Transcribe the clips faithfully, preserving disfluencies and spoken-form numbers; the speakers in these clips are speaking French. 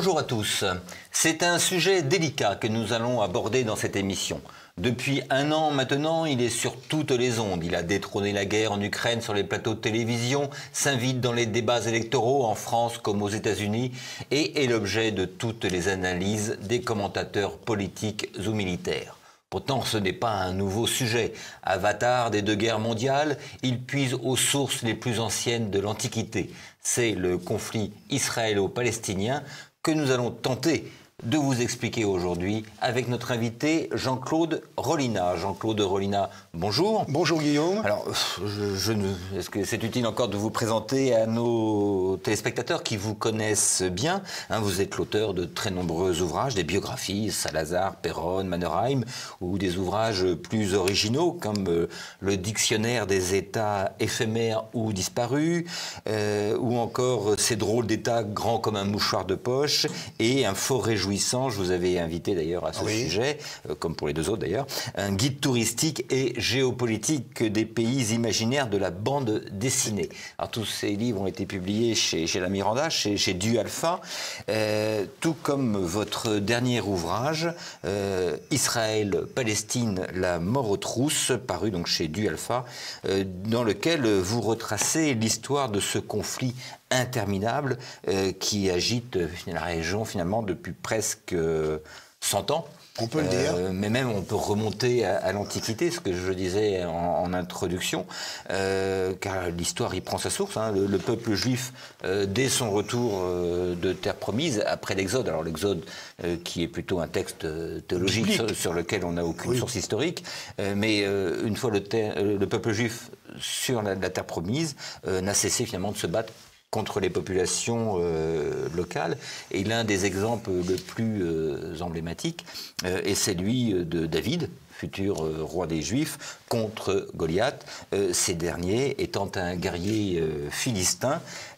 Bonjour à tous. C'est un sujet délicat que nous allons aborder dans cette émission. Depuis un an maintenant, il est sur toutes les ondes. Il a détrôné la guerre en Ukraine sur les plateaux de télévision, s'invite dans les débats électoraux en France comme aux États-Unis et est l'objet de toutes les analyses des commentateurs politiques ou militaires. Pourtant, ce n'est pas un nouveau sujet. Avatar des deux guerres mondiales, il puise aux sources les plus anciennes de l'Antiquité. C'est le conflit israélo-palestinien que nous allons tenter de vous expliquer aujourd'hui avec notre invité Jean-Claude Rollinat. Jean-Claude Rollinat, bonjour. Bonjour Guillaume. Alors, je, je ne, est-ce que c'est utile encore de vous présenter à nos téléspectateurs qui vous connaissent bien, hein, vous êtes l'auteur de très nombreux ouvrages, des biographies, Salazar, Péronne, Mannerheim, ou des ouvrages plus originaux comme euh, le Dictionnaire des États éphémères ou disparus, euh, ou encore Ces drôles d'États grands comme un mouchoir de poche, et un fort réjouissant. Je vous avais invité d'ailleurs à ce oui. sujet, euh, comme pour les deux autres d'ailleurs, un guide touristique et géopolitique des pays imaginaires de la bande dessinée. Alors tous ces livres ont été publiés chez, chez la Miranda, chez, chez Du Alpha, euh, tout comme votre dernier ouvrage, euh, Israël-Palestine, la mort aux trousses, paru donc chez Du Alpha, euh, dans lequel vous retracez l'histoire de ce conflit interminable euh, qui agite euh, la région finalement depuis presque euh, cent ans. On peut le dire. Euh, mais même on peut remonter à, à l'Antiquité, ce que je disais en, en introduction, euh, car l'histoire y prend sa source. Hein. Le, le peuple juif, euh, dès son retour euh, de terre promise, après l'Exode, alors l'Exode euh, qui est plutôt un texte théologique sur, sur lequel on n'a aucune oui. source historique, euh, mais euh, une fois le, ter, le peuple juif sur la, la terre promise, euh, n'a cessé finalement de se battre contre les populations euh, locales. Et l'un des exemples le plus euh, emblématiques euh, est celui de David, futur euh, roi des Juifs, contre Goliath, euh, ces derniers étant un guerrier euh, philistin,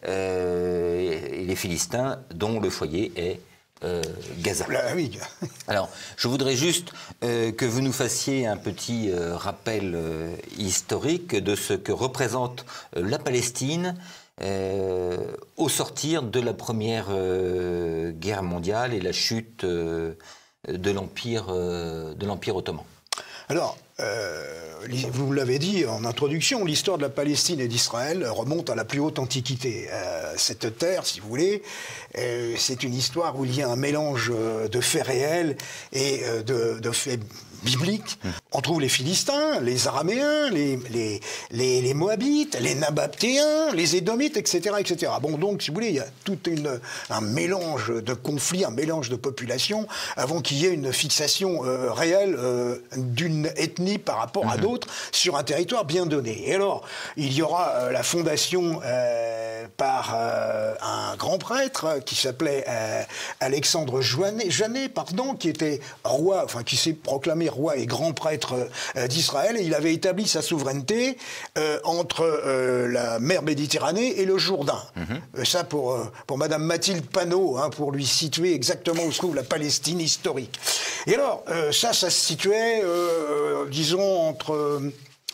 euh, et les Philistins dont le foyer est Euh, Gaza. Là, oui. Alors, je voudrais juste euh, que vous nous fassiez un petit euh, rappel euh, historique de ce que représente euh, la Palestine euh, au sortir de la Première euh, Guerre mondiale et la chute euh, de l'Empire euh, de l'Empire ottoman. Alors, euh, vous l'avez dit en introduction, l'histoire de la Palestine et d'Israël remonte à la plus haute antiquité. Euh, cette terre, si vous voulez, euh, c'est une histoire où il y a un mélange de faits réels et de, de faits bibliques. Mmh. On trouve les Philistins, les Araméens, les, les, les, les Moabites, les Nabatéens, les Édomites, et cetera, et cetera. Bon, donc, si vous voulez, il y a tout une, un mélange de conflits, un mélange de populations, avant qu'il y ait une fixation euh, réelle euh, d'une ethnie par rapport mmh. à d'autres sur un territoire bien donné. Et alors, il y aura euh, la fondation euh, par euh, un grand prêtre qui s'appelait euh, Alexandre Jeannet, Jeannet, pardon, qui était roi, enfin qui s'est proclamé roi et grand prêtre euh, d'Israël, et il avait établi sa souveraineté euh, entre euh, la mer Méditerranée et le Jourdain. Mmh. Euh, ça pour, euh, pour Madame Mathilde Panot, hein, pour lui situer exactement où se trouve la Palestine historique. Et alors, euh, ça, ça se situait, euh, disons, entre... Euh,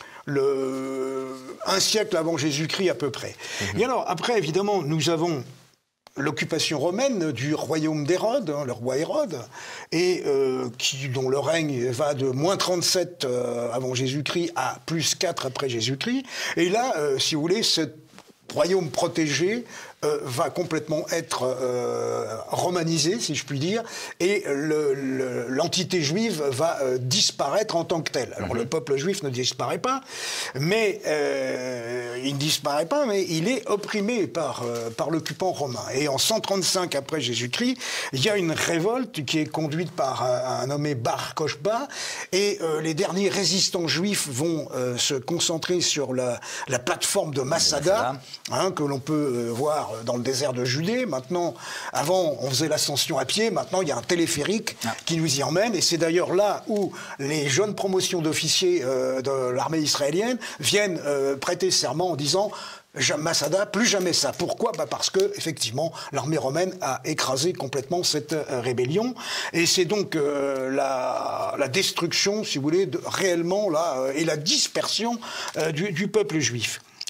le, un siècle avant Jésus-Christ à peu près. Mmh. Et alors, après, évidemment, nous avons l'occupation romaine du royaume d'Hérode, hein, le roi Hérode, et euh, qui, dont le règne va de moins trente-sept euh, avant Jésus-Christ à plus quatre après Jésus-Christ. Et là, euh, si vous voulez, ce royaume protégé euh, va complètement être euh, romanisé, si je puis dire, et l'entité le, juive va euh, disparaître en tant que telle. Alors, mm-hmm. le peuple juif ne disparaît pas, mais euh, il ne disparaît pas, mais il est opprimé par, euh, par l'occupant romain. Et en cent trente-cinq après Jésus-Christ, il y a une révolte qui est conduite par un, un nommé Bar Kokhba, et euh, les derniers résistants juifs vont euh, se concentrer sur la, la plateforme de Masada, hein, que l'on peut euh, voir dans le désert de Judée. Maintenant, avant, on faisait l'ascension à pied. Maintenant, il y a un téléphérique ah. qui nous y emmène. Et c'est d'ailleurs là où les jeunes promotions d'officiers euh, de l'armée israélienne viennent euh, prêter serment en disant Masada, plus jamais ça. Pourquoi? Bah parce que, effectivement, l'armée romaine a écrasé complètement cette euh, rébellion. Et c'est donc euh, la, la destruction, si vous voulez, de, réellement, là, euh, et la dispersion euh, du, du peuple juif.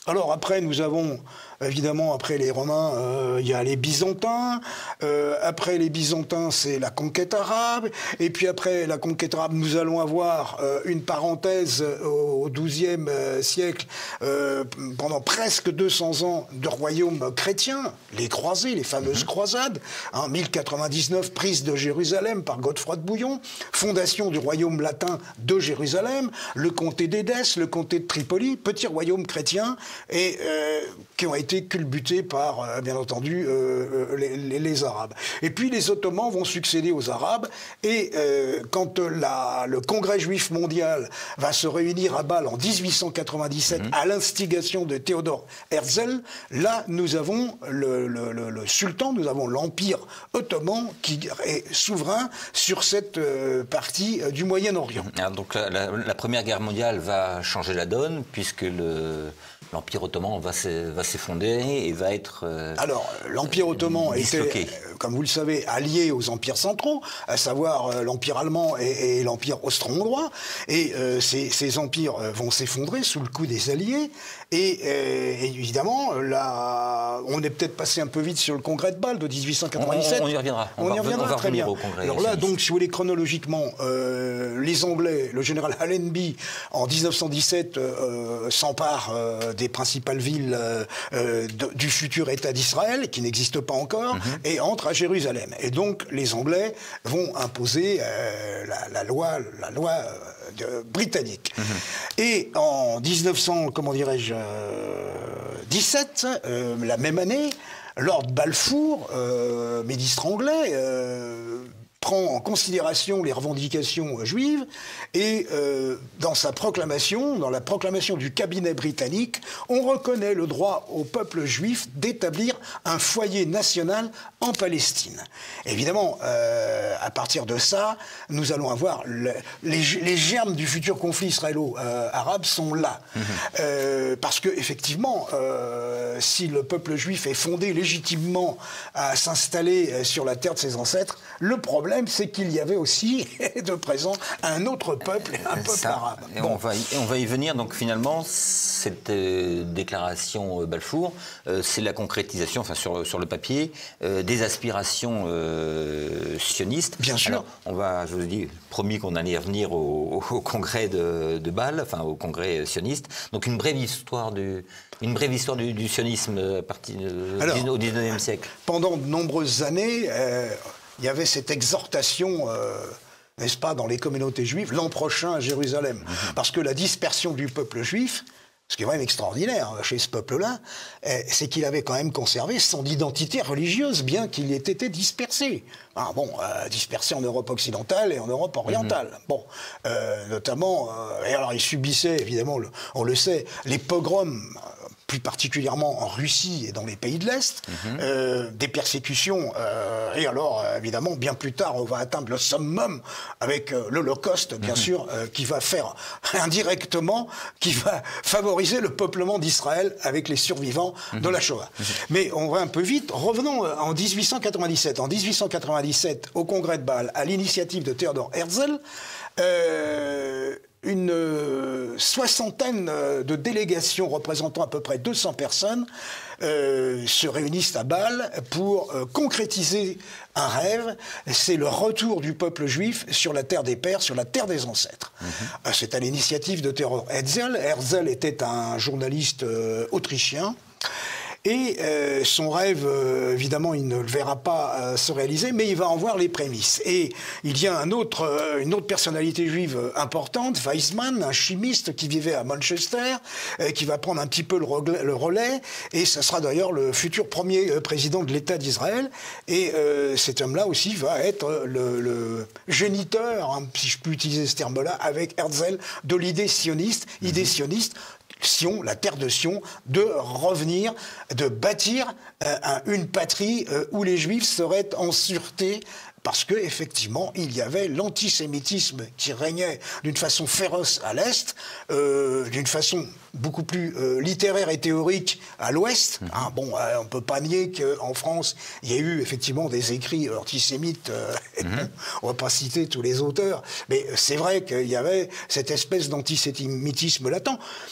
Alors après, nous avons, évidemment, après les Romains, euh, il y a les Byzantins. Euh, après les Byzantins, c'est la conquête arabe. Et puis après la conquête arabe, nous allons avoir euh, une parenthèse au douzième euh, siècle, euh, pendant presque deux cents ans de royaume chrétien, les croisés, les fameuses mmh. croisades. En mille quatre-vingt-dix-neuf, prise de Jérusalem par Godefroy de Bouillon, fondation du royaume latin de Jérusalem, le comté d'Édesse, le comté de Tripoli, petit royaume chrétien, et euh, qui ont été culbutés par, euh, bien entendu, euh, les, les, les Arabes. Et puis les Ottomans vont succéder aux Arabes, et euh, quand la, le Congrès juif mondial va se réunir à Bâle en dix-huit cent quatre-vingt-dix-sept, mmh. à l'instigation de Théodore Herzl, là nous avons le, le, le, le sultan, nous avons l'Empire ottoman qui est souverain sur cette euh, partie euh, du Moyen-Orient. Alors donc la, la, la Première Guerre mondiale va changer la donne, puisque le... l'Empire ottoman va s'effondrer et va être euh, Alors, l'Empire ottoman euh, était, euh, comme vous le savez, allié aux empires centraux, à savoir euh, l'Empire allemand et, et l'Empire austro-hongrois. Et euh, ces, ces empires euh, vont s'effondrer sous le coup des Alliés. Et, euh, et évidemment, là, on est peut-être passé un peu vite sur le congrès de Bâle de dix-huit cent quatre-vingt-dix-sept. On, on y reviendra. On, on va, y reviendra, on va très bien. Au congrès. Alors là, donc, si vous voulez, chronologiquement, euh, les Anglais, le général Allenby, en dix-neuf cent dix-sept, euh, s'empare euh, des principales villes euh, euh, de, du futur État d'Israël, qui n'existe pas encore, mm-hmm. et entre à Jérusalem. Et donc, les Anglais vont imposer euh, la, la loi, la loi euh, de, britannique. Mm-hmm. Et en dix-neuf cents, comment dirais-je, euh, dix-sept, euh, la même année, Lord Balfour, euh, ministre anglais, euh, prend en considération les revendications juives et euh, dans sa proclamation, dans la proclamation du cabinet britannique, on reconnaît le droit au peuple juif d'établir un foyer national en Palestine. Évidemment, euh, à partir de ça, nous allons avoir le, les, les germes du futur conflit israélo-arabe sont là. Mmh. Euh, parce que effectivement, euh, si le peuple juif est fondé légitimement à s'installer sur la terre de ses ancêtres, le problème c'est qu'il y avait aussi de présent un autre peuple, un peuple Ça, arabe. Et bon. on, va y, on va y venir. Donc finalement, cette euh, déclaration euh, Balfour, euh, c'est la concrétisation, enfin sur, sur le papier, euh, des aspirations euh, sionistes. Bien sûr. Alors, on va, je vous ai dit, promis qu'on allait y revenir au, au, au congrès de, de Bâle, enfin au congrès sioniste. Donc une brève histoire du, une brève histoire du, du sionisme à partir euh, Alors, au dix-neuvième siècle. Pendant de nombreuses années. Euh, Il y avait cette exhortation, euh, n'est-ce pas, dans les communautés juives, l'an prochain à Jérusalem. Mmh. Parce que la dispersion du peuple juif, ce qui est vraiment extraordinaire chez ce peuple-là, c'est qu'il avait quand même conservé son identité religieuse, bien qu'il ait été dispersé. Ah, bon, euh, dispersé en Europe occidentale et en Europe orientale. Mmh. Bon, euh, notamment, euh, et alors il subissait, évidemment, le, on le sait, les pogroms, plus particulièrement en Russie et dans les pays de l'Est, mmh. euh, des persécutions. Euh, et alors, euh, évidemment, bien plus tard, on va atteindre le summum avec euh, l'Holocauste, bien mmh. sûr, euh, qui va faire indirectement, qui va favoriser le peuplement d'Israël avec les survivants mmh. de la Shoah. Mmh. Mais on va un peu vite. Revenons en dix-huit cent quatre-vingt-dix-sept. En dix-huit cent quatre-vingt-dix-sept, au congrès de Bâle, à l'initiative de Théodore Herzl, euh, une euh, soixantaine de délégations représentant à peu près deux cents personnes euh, se réunissent à Bâle pour euh, concrétiser un rêve. C'est le retour du peuple juif sur la terre des pères, sur la terre des ancêtres. Mm-hmm. euh, c'est à l'initiative de Théodore Herzl. Herzl était un journaliste euh, autrichien. Et euh, son rêve, euh, évidemment, il ne le verra pas euh, se réaliser, mais il va en voir les prémices. Et il y a un autre, euh, une autre personnalité juive importante, Weizmann, un chimiste qui vivait à Manchester, euh, qui va prendre un petit peu le, relais, le relais, et ce sera d'ailleurs le futur premier euh, président de l'État d'Israël. Et euh, cet homme-là aussi va être le, le géniteur, hein, si je peux utiliser ce terme-là, avec Herzl, de l'idée sioniste, mmh. idée sioniste, Sion, la terre de Sion, de revenir, de bâtir euh, un, une patrie euh, où les Juifs seraient en sûreté, parce que effectivement, il y avait l'antisémitisme qui régnait d'une façon féroce à l'Est, euh, d'une façon beaucoup plus euh, littéraire et théorique à l'Ouest. Mmh. Hein, bon, euh, on ne peut pas nier qu'en France, il y a eu effectivement des écrits antisémites. Euh, mmh. On ne va pas citer tous les auteurs, mais c'est vrai qu'il y avait cette espèce d'antisémitisme latent.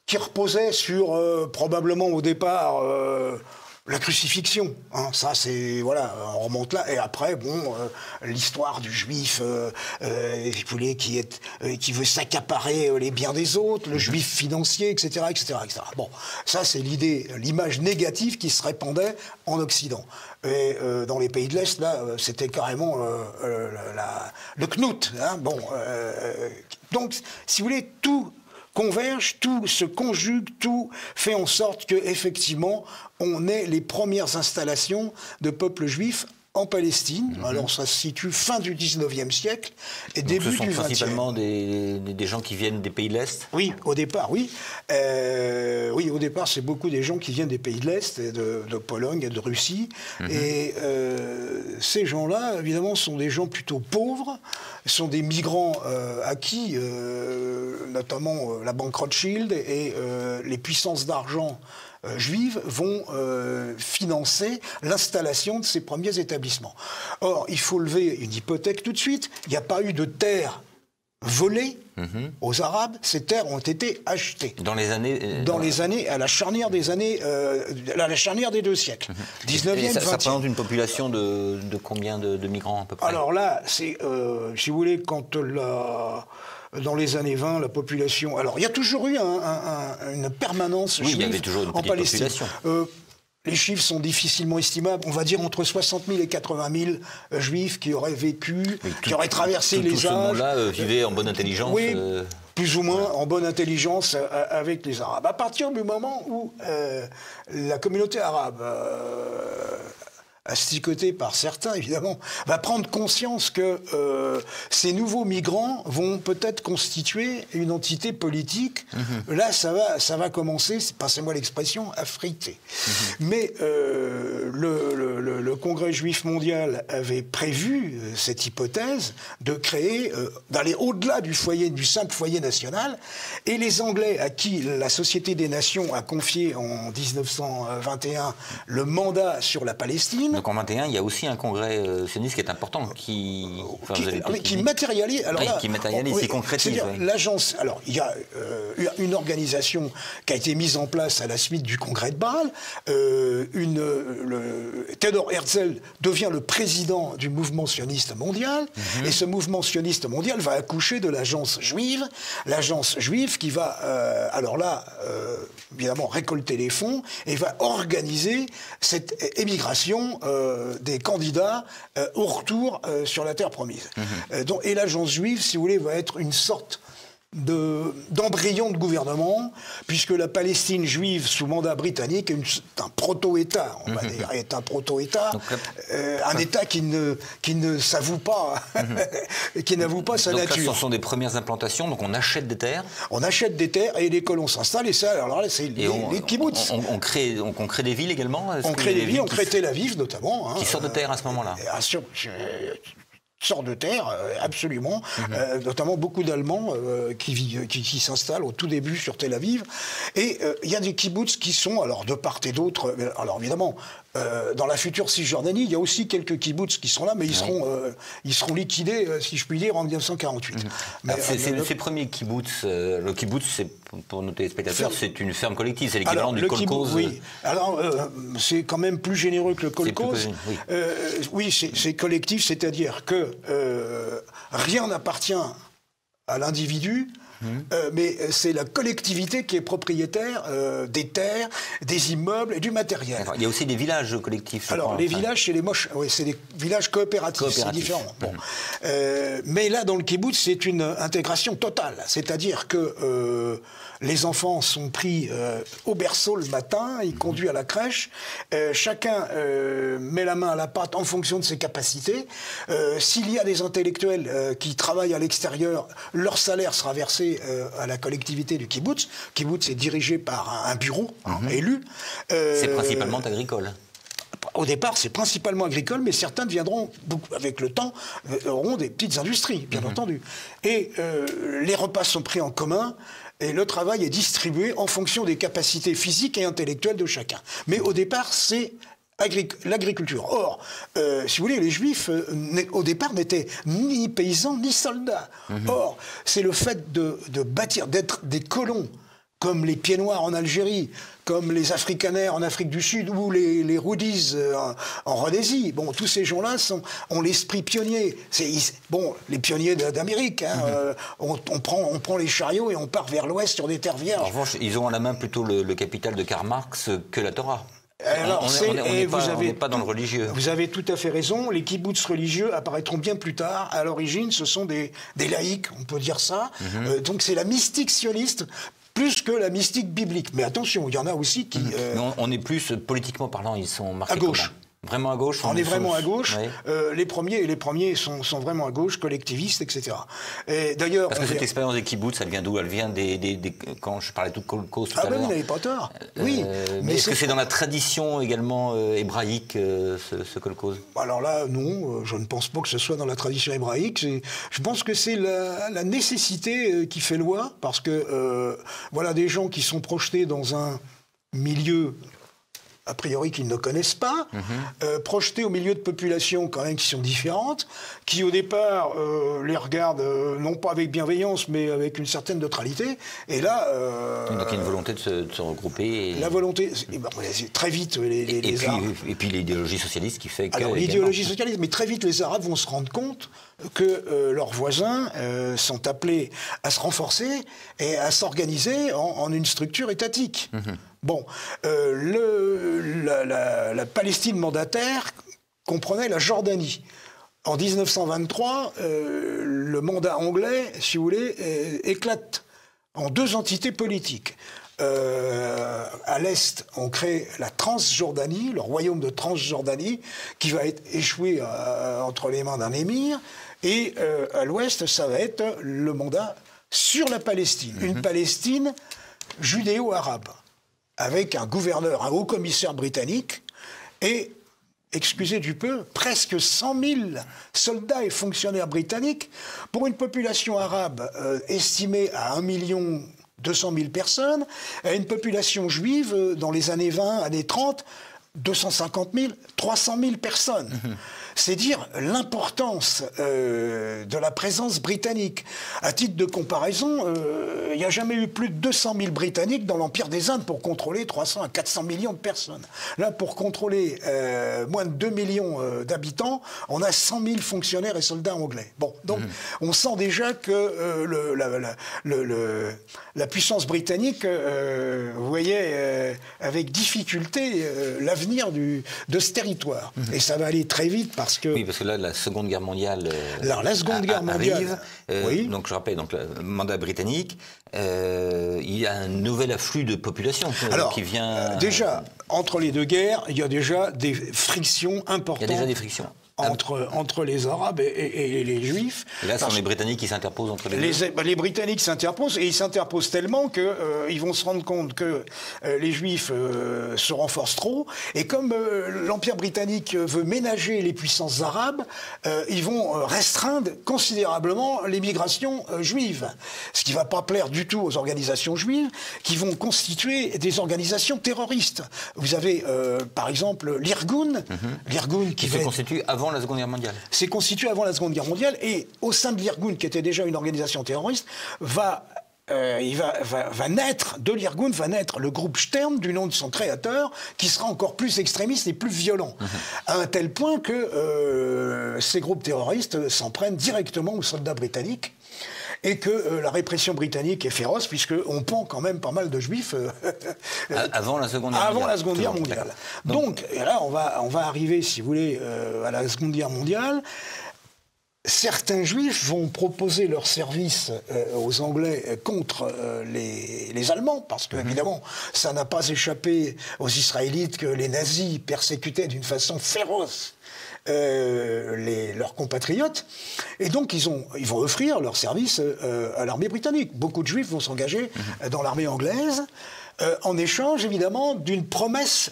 qui reposait sur, euh, probablement au départ, euh, la crucifixion. Hein. Ça, c'est, voilà, on remonte là. Et après, bon, euh, l'histoire du juif euh, euh, qui, est, euh, qui veut s'accaparer les biens des autres, le juif financier, et cetera, et cetera, et cetera. Bon, ça, c'est l'idée, l'image négative qui se répandait en Occident. Et euh, dans les pays de l'Est, là, euh, c'était carrément euh, euh, la, le knout. Hein. Bon, euh, donc, si vous voulez, tout converge, tout se conjugue, tout fait en sorte que effectivement, on ait les premières installations de peuples juifs en Palestine. Mmh. Alors ça se situe fin du dix-neuvième siècle et donc début du vingtième. Ce sont principalement des, des gens qui viennent des pays de l'Est ? Oui, au départ, oui. Euh, oui, au départ, c'est beaucoup des gens qui viennent des pays de l'Est, de, de Pologne et de Russie. Mmh. Et euh, ces gens-là, évidemment, sont des gens plutôt pauvres, sont des migrants euh, acquis, euh, notamment euh, la banque Rothschild et euh, les puissances d'argent Euh, juives vont euh, financer l'installation de ces premiers établissements. Or, il faut lever une hypothèque tout de suite. Il n'y a pas eu de terres volées mmh. aux Arabes. Ces terres ont été achetées. Dans les années... Euh, dans, dans les années, à la charnière des années... Euh, à la charnière des deux siècles. Mmh. dix-neuvième, et ça, vingtième. Ça représente une population de, de combien de, de migrants, à peu près ? Alors là, c'est... Euh, si vous voulez, quand la... Dans les années vingt, la population... Alors, il y a toujours eu un, un, un, une permanence oui, juive il y avait toujours une en Palestine. Population. Euh, les chiffres sont difficilement estimables. On va dire entre soixante mille et quatre-vingt mille euh, juifs qui auraient vécu, oui, tout, qui auraient traversé tout, les tout âges. Tout ce monde-là euh, vivait en bonne intelligence. Oui, euh... plus ou moins en bonne intelligence euh, avec les Arabes. À partir du moment où euh, la communauté arabe... Euh, asticotée par certains, évidemment, va prendre conscience que euh, ces nouveaux migrants vont peut-être constituer une entité politique. Mmh. Là, ça va, ça va commencer, passez-moi l'expression, à friter. Mmh. Mais euh, le, le, le Congrès juif mondial avait prévu euh, cette hypothèse de créer, euh, d'aller au-delà du foyer, du simple foyer national, et les Anglais, à qui la Société des Nations a confié en dix-neuf cent vingt et un le mandat sur la Palestine. Donc en vingt et un, il y a aussi un congrès euh, sioniste qui est important, qui, enfin, qui, qui, qui matérialise, alors oui, là, qui matérialise, on, qui concrétise. Oui. L'agence, alors il y a euh, une organisation qui a été mise en place à la suite du congrès de Bâle. Euh, une, le, Theodor Herzl devient le président du mouvement sioniste mondial, mm-hmm. et ce mouvement sioniste mondial va accoucher de l'agence juive, l'agence juive qui va, euh, alors là, euh, évidemment récolter les fonds et va organiser cette émigration euh, des candidats euh, au retour euh, sur la terre promise. Mmh. Euh, donc, et l'agence juive, si vous voulez, va être une sorte de, d'embryon de gouvernement, puisque la Palestine juive sous mandat britannique est, une, est un proto-État, on va mmh. dire, est un proto-État, donc, euh, un État qui ne, qui ne s'avoue pas, mmh. qui n'avoue pas sa donc, nature. Là, ce sont des premières implantations, donc on achète des terres. On achète des terres et les colons s'installent, et ça, alors là, c'est les, on, les kibbutz. On, on, on, crée, on, on crée des villes également. On crée des villes, on crée Tel Aviv notamment. Qui hein, sort de terre à ce moment-là. euh, sur, sort de terre, euh, absolument. Mmh. Euh, notamment beaucoup d'Allemands euh, qui, qui, qui s'installent au tout début sur Tel Aviv. Et il euh, y a des kibbutz qui sont, alors de part et d'autre, alors évidemment, euh, dans la future Cisjordanie, il y a aussi quelques kibbutz qui sont là, mais ils, oui. seront, euh, ils seront liquidés, euh, si je puis dire, en dix-neuf cent quarante-huit. Mmh. Mais, alors, c'est, le, ces premiers kibbutz, euh, le kibbutz, c'est, pour nos téléspectateurs, c'est une ferme collective, c'est l'équivalent alors, du kolkhoz. Oui, alors euh, c'est quand même plus généreux que le kolkhoz. Oui, euh, oui c'est, c'est collectif, c'est-à-dire que Euh, rien n'appartient à l'individu, mmh. euh, mais c'est la collectivité qui est propriétaire euh, des terres, des immeubles et du matériel. Alors, il y a aussi des villages collectifs. Alors, crois, les enfin. villages, c'est les moches, oui, c'est des villages coopératifs, coopératifs. C'est différent. Bon. Mmh. Euh, mais là, dans le kibbutz, c'est une intégration totale. C'est-à-dire que euh, les enfants sont pris euh, au berceau le matin, ils mmh. conduits à la crèche, euh, chacun euh, met la main à la pâte en fonction de ses capacités. Euh, s'il y a des intellectuels euh, qui travaillent à l'extérieur, leur salaire sera versé euh, à la collectivité du kibbutz. Le kibbutz est dirigé par un, un bureau mmh. hein, élu. Euh, c'est principalement agricole. Au départ, c'est principalement agricole, mais certains deviendront, avec le temps, auront des petites industries, bien mmh. entendu. Et euh, les repas sont pris en commun, et le travail est distribué en fonction des capacités physiques et intellectuelles de chacun. Mais au départ, c'est agric- l'agriculture. Or, euh, si vous voulez, les Juifs, euh, au départ, n'étaient ni paysans, ni soldats. Mmh. Or, c'est le fait de, de bâtir, d'être des colons, comme les Pieds Noirs en Algérie, comme les Afrikaners en Afrique du Sud ou les, les Rhoodies en, en Rhodésie. Bon, tous ces gens-là ont l'esprit pionnier. Bon, les pionniers d'Amérique. Hein, mm-hmm. euh, on, on, prend, on prend les chariots et on part vers l'ouest sur des terres vierges. En revanche, ils ont à la main plutôt le, le capital de Karl Marx que la Torah. Alors, on n'est pas, pas dans le religieux. Vous avez tout à fait raison. Les kibboutz religieux apparaîtront bien plus tard. À l'origine, ce sont des, des laïcs, on peut dire ça. Mm-hmm. euh, donc c'est la mystique sioniste plus que la mystique biblique. Mais attention, il y en a aussi qui... Mm-hmm. Euh, on, on est plus, politiquement parlant, ils sont marqués à gauche. Comment ? Vraiment à gauche. On est vraiment à gauche. Oui. Euh, les premiers, les premiers sont, sont vraiment à gauche, collectivistes, et cetera. Et d'ailleurs, parce que cette vient... expérience des kibbutz, elle vient d'où? Elle vient des, des, des quand je parlais tout de Kolkhoz tout ah à ben l'heure. Vous n'avez pas tort. Euh, oui. Mais est-ce que c'est dans la tradition également euh, hébraïque euh, ce, ce Kolkhoz? Alors là, non. Je ne pense pas que ce soit dans la tradition hébraïque. Je pense que c'est la, la nécessité qui fait loi, parce que euh, voilà des gens qui sont projetés dans un milieu a priori qu'ils ne connaissent pas, mmh. euh, projetés au milieu de populations quand même qui sont différentes, qui au départ euh, les regardent euh, non pas avec bienveillance, mais avec une certaine neutralité. Et là... Euh, Donc il y a une volonté de se, de se regrouper. Et... La volonté... Et ben, très vite, les, les, et, les et, Arabes... puis, et puis l'idéologie socialiste qui fait que... Alors l'idéologie socialiste, mais très vite les Arabes vont se rendre compte que euh, leurs voisins euh, sont appelés à se renforcer et à s'organiser en, en une structure étatique. Mmh. Bon, euh, le, la, la, la Palestine mandataire comprenait la Jordanie. En mille neuf cent vingt-trois, euh, le mandat anglais, si vous voulez, euh, éclate en deux entités politiques. Euh, à l'est, on crée la Transjordanie, le royaume de Transjordanie, qui va être échoué euh, entre les mains d'un émir. Et euh, à l'ouest, ça va être le mandat sur la Palestine. Mm-hmm. Une Palestine judéo-arabe, avec un gouverneur, un haut-commissaire britannique, et, excusez du peu, presque cent mille soldats et fonctionnaires britanniques, pour une population arabe euh, estimée à un million deux cent mille personnes, à une population juive, euh, dans les années vingt, années trente, deux cent cinquante mille, trois cent mille personnes. Mmh. C'est dire l'importance euh, de la présence britannique. À titre de comparaison, euh, il n'y a jamais eu plus de deux cent mille Britanniques dans l'Empire des Indes pour contrôler trois cents à quatre cents millions de personnes. Là, pour contrôler euh, moins de deux millions euh, d'habitants, on a cent mille fonctionnaires et soldats anglais. Bon, donc mmh. on sent déjà que euh, le, la, la, le, le, la puissance britannique, euh, vous voyez, euh, avec difficulté euh, l'avenir du, de ce territoire. Mmh. Et ça va aller très vite parce que... Oui, parce que là, la Seconde Guerre mondiale euh, Alors, la Seconde Guerre mondiale arrive. Euh, oui. Donc, je rappelle, donc, le mandat britannique, euh, il y a un nouvel afflux de population euh, Alors, qui vient... Euh, déjà, entre les deux guerres, il y a déjà des frictions importantes. Il y a déjà des frictions. Entre, entre les Arabes et, et, et les Juifs. Et là, ce sont les Britanniques qui s'interposent entre les, les deux. bah, les Britanniques s'interposent, et ils s'interposent tellement qu'ils euh, vont se rendre compte que euh, les Juifs euh, se renforcent trop, et comme euh, l'Empire britannique veut ménager les puissances arabes, euh, ils vont restreindre considérablement l'immigration euh, juive. Ce qui ne va pas plaire du tout aux organisations juives, qui vont constituer des organisations terroristes. Vous avez, euh, par exemple, l'Irgun, mm-hmm. l'Irgun qui, qui se constitue avant la Seconde Guerre mondiale. C'est constitué avant la Seconde Guerre mondiale, et au sein de l'Irgun, qui était déjà une organisation terroriste, va, euh, il va, va, va naître, de l'Irgun va naître le groupe Stern, du nom de son créateur, qui sera encore plus extrémiste et plus violent. Mmh. À un tel point que euh, ces groupes terroristes s'en prennent directement aux soldats britanniques, et que euh, la répression britannique est féroce, puisqu'on pend quand même pas mal de juifs... Euh, avant la Seconde Guerre avant mondiale. la Seconde Guerre mondiale. Donc, Donc et là, on va, on va arriver, si vous voulez, euh, à la Seconde Guerre mondiale. Certains juifs vont proposer leur service euh, aux Anglais contre euh, les, les Allemands, parce que, mmh. évidemment, ça n'a pas échappé aux Israélites que les nazis persécutaient d'une façon féroce Euh, les, leurs compatriotes, et donc ils, ont, ils vont offrir leur service euh, à l'armée britannique. Beaucoup de juifs vont s'engager mmh. dans l'armée anglaise, euh, en échange évidemment d'une promesse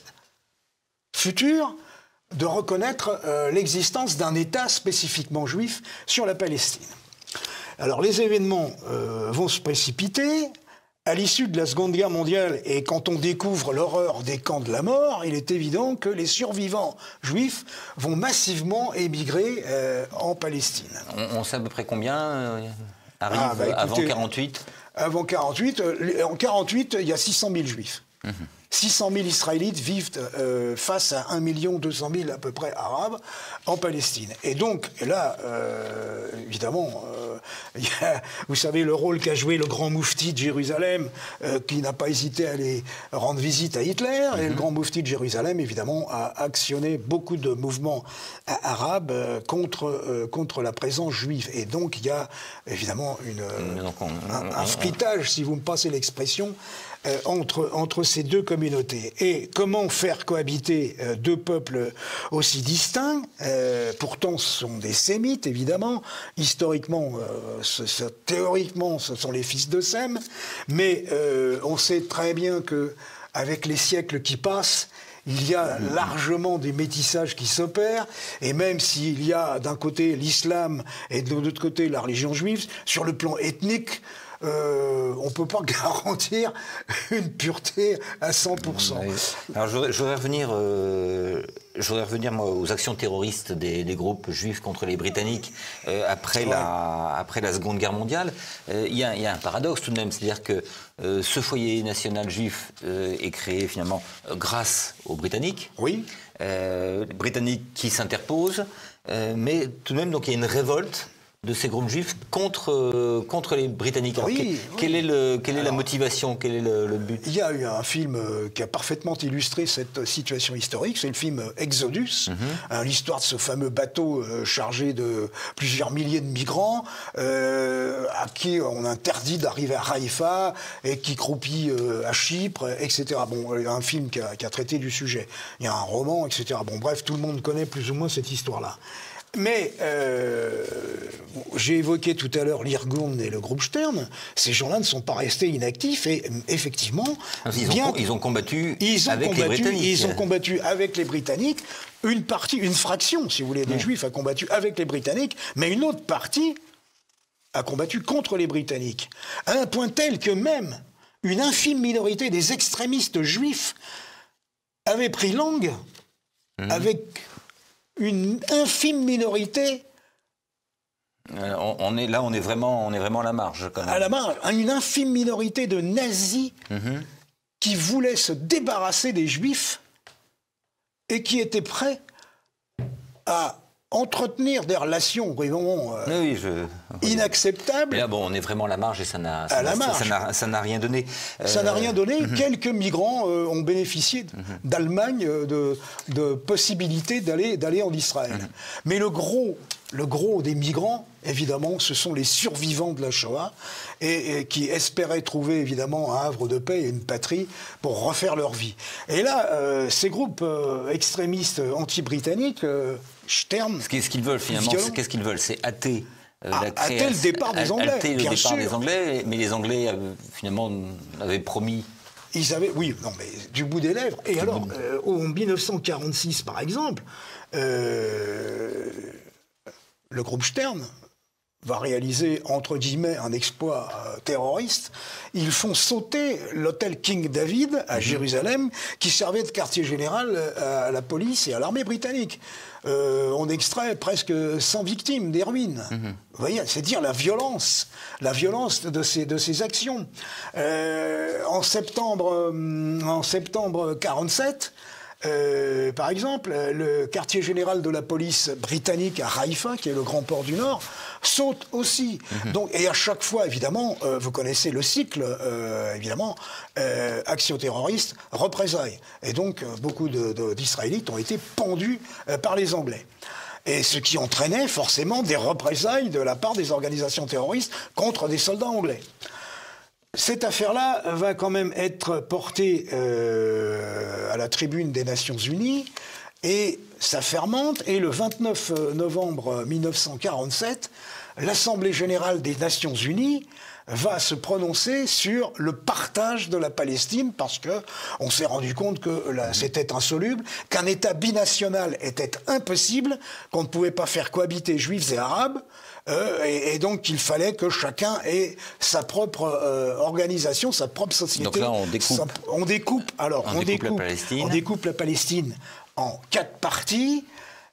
future de reconnaître euh, l'existence d'un État spécifiquement juif sur la Palestine. Alors les événements euh, vont se précipiter. À l'issue de la Seconde Guerre mondiale, et quand on découvre l'horreur des camps de la mort, il est évident que les survivants juifs vont massivement émigrer euh, en Palestine. On, on sait à peu près combien euh, arrive ah, bah, écoutez, avant quarante-huit? Avant quarante-huit, euh, en quarante-huit, il y a six cent mille juifs. Mmh. six cent mille Israélites vivent euh, face à un million deux cent mille à peu près arabes en Palestine. Et donc là, euh, évidemment, euh, y a, vous savez le rôle qu'a joué le grand moufti de Jérusalem, euh, qui n'a pas hésité à aller rendre visite à Hitler. Mm-hmm. Et le grand moufti de Jérusalem, évidemment, a actionné beaucoup de mouvements arabes euh, contre, euh, contre la présence juive. Et donc il y a évidemment une, euh, un, un fritage, si vous me passez l'expression, Euh, entre, entre ces deux communautés. Et comment faire cohabiter euh, deux peuples aussi distincts, euh, pourtant ce sont des sémites, évidemment, historiquement, euh, ce, ce, théoriquement, ce sont les fils de Sem, mais euh, on sait très bien qu'avec les siècles qui passent, il y a largement des métissages qui s'opèrent, et même s'il y a d'un côté l'islam et de l'autre côté la religion juive, sur le plan ethnique, Euh, on ne peut pas garantir une pureté à cent pour cent. Oui. Alors, je voudrais, je voudrais revenir, euh, je voudrais revenir moi, aux actions terroristes des, des groupes juifs contre les Britanniques euh, après, ouais. la, après la Seconde Guerre mondiale. Il euh, y, y a un paradoxe tout de même, c'est-à-dire que euh, ce foyer national juif euh, est créé finalement euh, grâce aux Britanniques. Oui. Euh, les Britanniques qui s'interposent, euh, mais tout de même, donc, il y a une révolte de ces groupes juifs contre, euh, contre les Britanniques. Alors, oui, quel, oui. Quelle est, le, quelle est Alors, la motivation, quel est le, le but? Il y a eu un film euh, qui a parfaitement illustré cette situation historique, c'est le film Exodus, mm-hmm. hein, l'histoire de ce fameux bateau euh, chargé de plusieurs milliers de migrants euh, à qui on interdit d'arriver à Haïfa et qui croupit euh, à Chypre, et cetera. Bon, il y a un film qui a, qui a traité du sujet. Il y a un roman, et cetera. Bon, bref, tout le monde connaît plus ou moins cette histoire-là. Mais euh, j'ai évoqué tout à l'heure l'Irgun et le groupe Stern. Ces gens-là ne sont pas restés inactifs et effectivement, ils, bien, ont, ils ont combattu ils ont avec combattu, les Britanniques. Ils ont combattu avec les Britanniques. Une partie, une fraction, si vous voulez, des ouais. Juifs a combattu avec les Britanniques, mais une autre partie a combattu contre les Britanniques, à un point tel que même une infime minorité des extrémistes juifs avait pris langue mmh. avec une infime minorité. Euh, on, on est là, on est vraiment, on est vraiment à la marge. Quand même. À la marge, une infime minorité de nazis mmh. qui voulaient se débarrasser des Juifs et qui étaient prêts à entretenir des relations vraiment euh, oui, je... inacceptables. Mais là, bon, on est vraiment à la marge et ça n'a, ça, n'a, ça, n'a, ça n'a rien donné. Euh... Ça n'a rien donné. Mm-hmm. Quelques migrants euh, ont bénéficié mm-hmm. d'Allemagne de, de possibilités d'aller, d'aller en Israël. Mm-hmm. Mais le gros, le gros des migrants, évidemment, ce sont les survivants de la Shoah et, et qui espéraient trouver, évidemment, un havre de paix et une patrie pour refaire leur vie. Et là, euh, ces groupes euh, extrémistes anti-britanniques, euh, Stern... Ce qu'ils veulent, finalement, c'est, qu'est-ce qu'ils veulent? C'est hâter euh, ah, la création... Hâter le départ des Anglais, hâter le bien départ sûr. des Anglais, mais les Anglais, euh, finalement, avaient promis... Ils avaient, oui, non, mais du bout des lèvres. Et du alors, de... euh, en dix-neuf cent quarante-six, par exemple, euh, le groupe Stern va réaliser, entre guillemets, un exploit euh, terroriste. Ils font sauter l'hôtel King David à mmh. Jérusalem, qui servait de quartier général à la police et à l'armée britannique. Euh, on extrait presque cent victimes des ruines. Mmh. Vous voyez, c'est dire la violence, la violence de ces, de ces actions. Euh, en septembre, euh, en septembre quarante-sept, Euh, par exemple, le quartier général de la police britannique à Haïfa, qui est le grand port du Nord, saute aussi. Mmh. Donc, et à chaque fois, évidemment, euh, vous connaissez le cycle, euh, évidemment, euh, action terroriste, représailles. Et donc, euh, beaucoup de, de, d'Israélites ont été pendus euh, par les Anglais. Et ce qui entraînait forcément des représailles de la part des organisations terroristes contre des soldats anglais. Cette affaire-là va quand même être portée euh, à la tribune des Nations Unies et ça fermente. Et le vingt-neuf novembre mille neuf cent quarante-sept, l'Assemblée générale des Nations Unies va se prononcer sur le partage de la Palestine parce qu'on s'est rendu compte que là, c'était insoluble, qu'un État binational était impossible, qu'on ne pouvait pas faire cohabiter juifs et arabes. Euh, et, et donc qu'il fallait que chacun ait sa propre euh, organisation, sa propre société. Donc là, on découpe. Sa, on découpe. Alors, on, on découpe, découpe, la Palestine. on découpe la Palestine en quatre parties.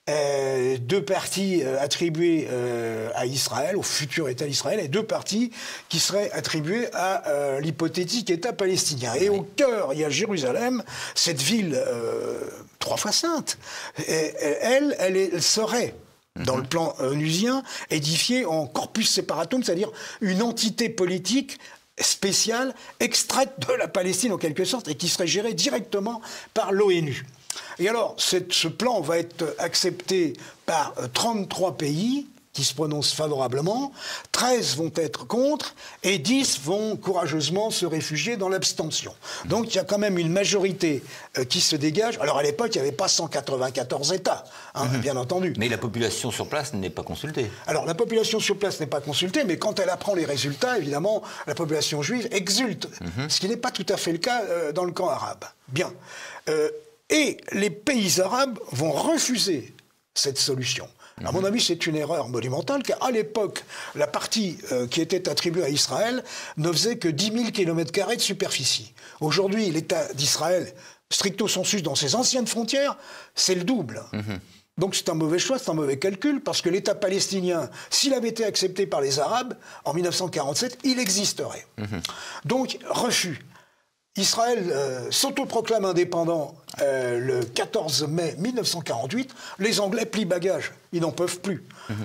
euh, deux parties euh, attribuées euh, à Israël, au futur État d'Israël, et deux parties qui seraient attribuées à euh, l'hypothétique État palestinien. Et oui. Au cœur, il y a Jérusalem, cette ville euh, trois fois sainte. Et, elle, elle, elle serait, mm-hmm. dans le plan onusien, édifiée en corpus separatum, c'est-à-dire une entité politique spéciale, extraite de la Palestine en quelque sorte, et qui serait gérée directement par l'ONU. Et alors, cette, ce plan va être accepté par trente-trois pays qui se prononcent favorablement, treize vont être contre, et dix vont courageusement se réfugier dans l'abstention. Donc il y a quand même une majorité euh, qui se dégage. Alors à l'époque, il n'y avait pas cent quatre-vingt-quatorze États, hein, mmh. bien entendu. Mais la population sur place n'est pas consultée. Alors la population sur place n'est pas consultée, mais quand elle apprend les résultats, évidemment, la population juive exulte, mmh. ce qui n'est pas tout à fait le cas euh, dans le camp arabe. Bien. Euh, et les pays arabes vont refuser cette solution. À mon avis, c'est une erreur monumentale, car à l'époque, la partie euh, qui était attribuée à Israël ne faisait que dix mille kilomètres carrés de superficie. Aujourd'hui, l'État d'Israël, stricto sensu dans ses anciennes frontières, c'est le double. Mm-hmm. Donc c'est un mauvais choix, c'est un mauvais calcul, parce que l'État palestinien, s'il avait été accepté par les Arabes, en mille neuf cent quarante-sept, il existerait. Mm-hmm. Donc, refus. Israël euh, s'autoproclame indépendant euh, le quatorze mai mille neuf cent quarante-huit. Les Anglais plient bagages. Ils n'en peuvent plus. Mmh.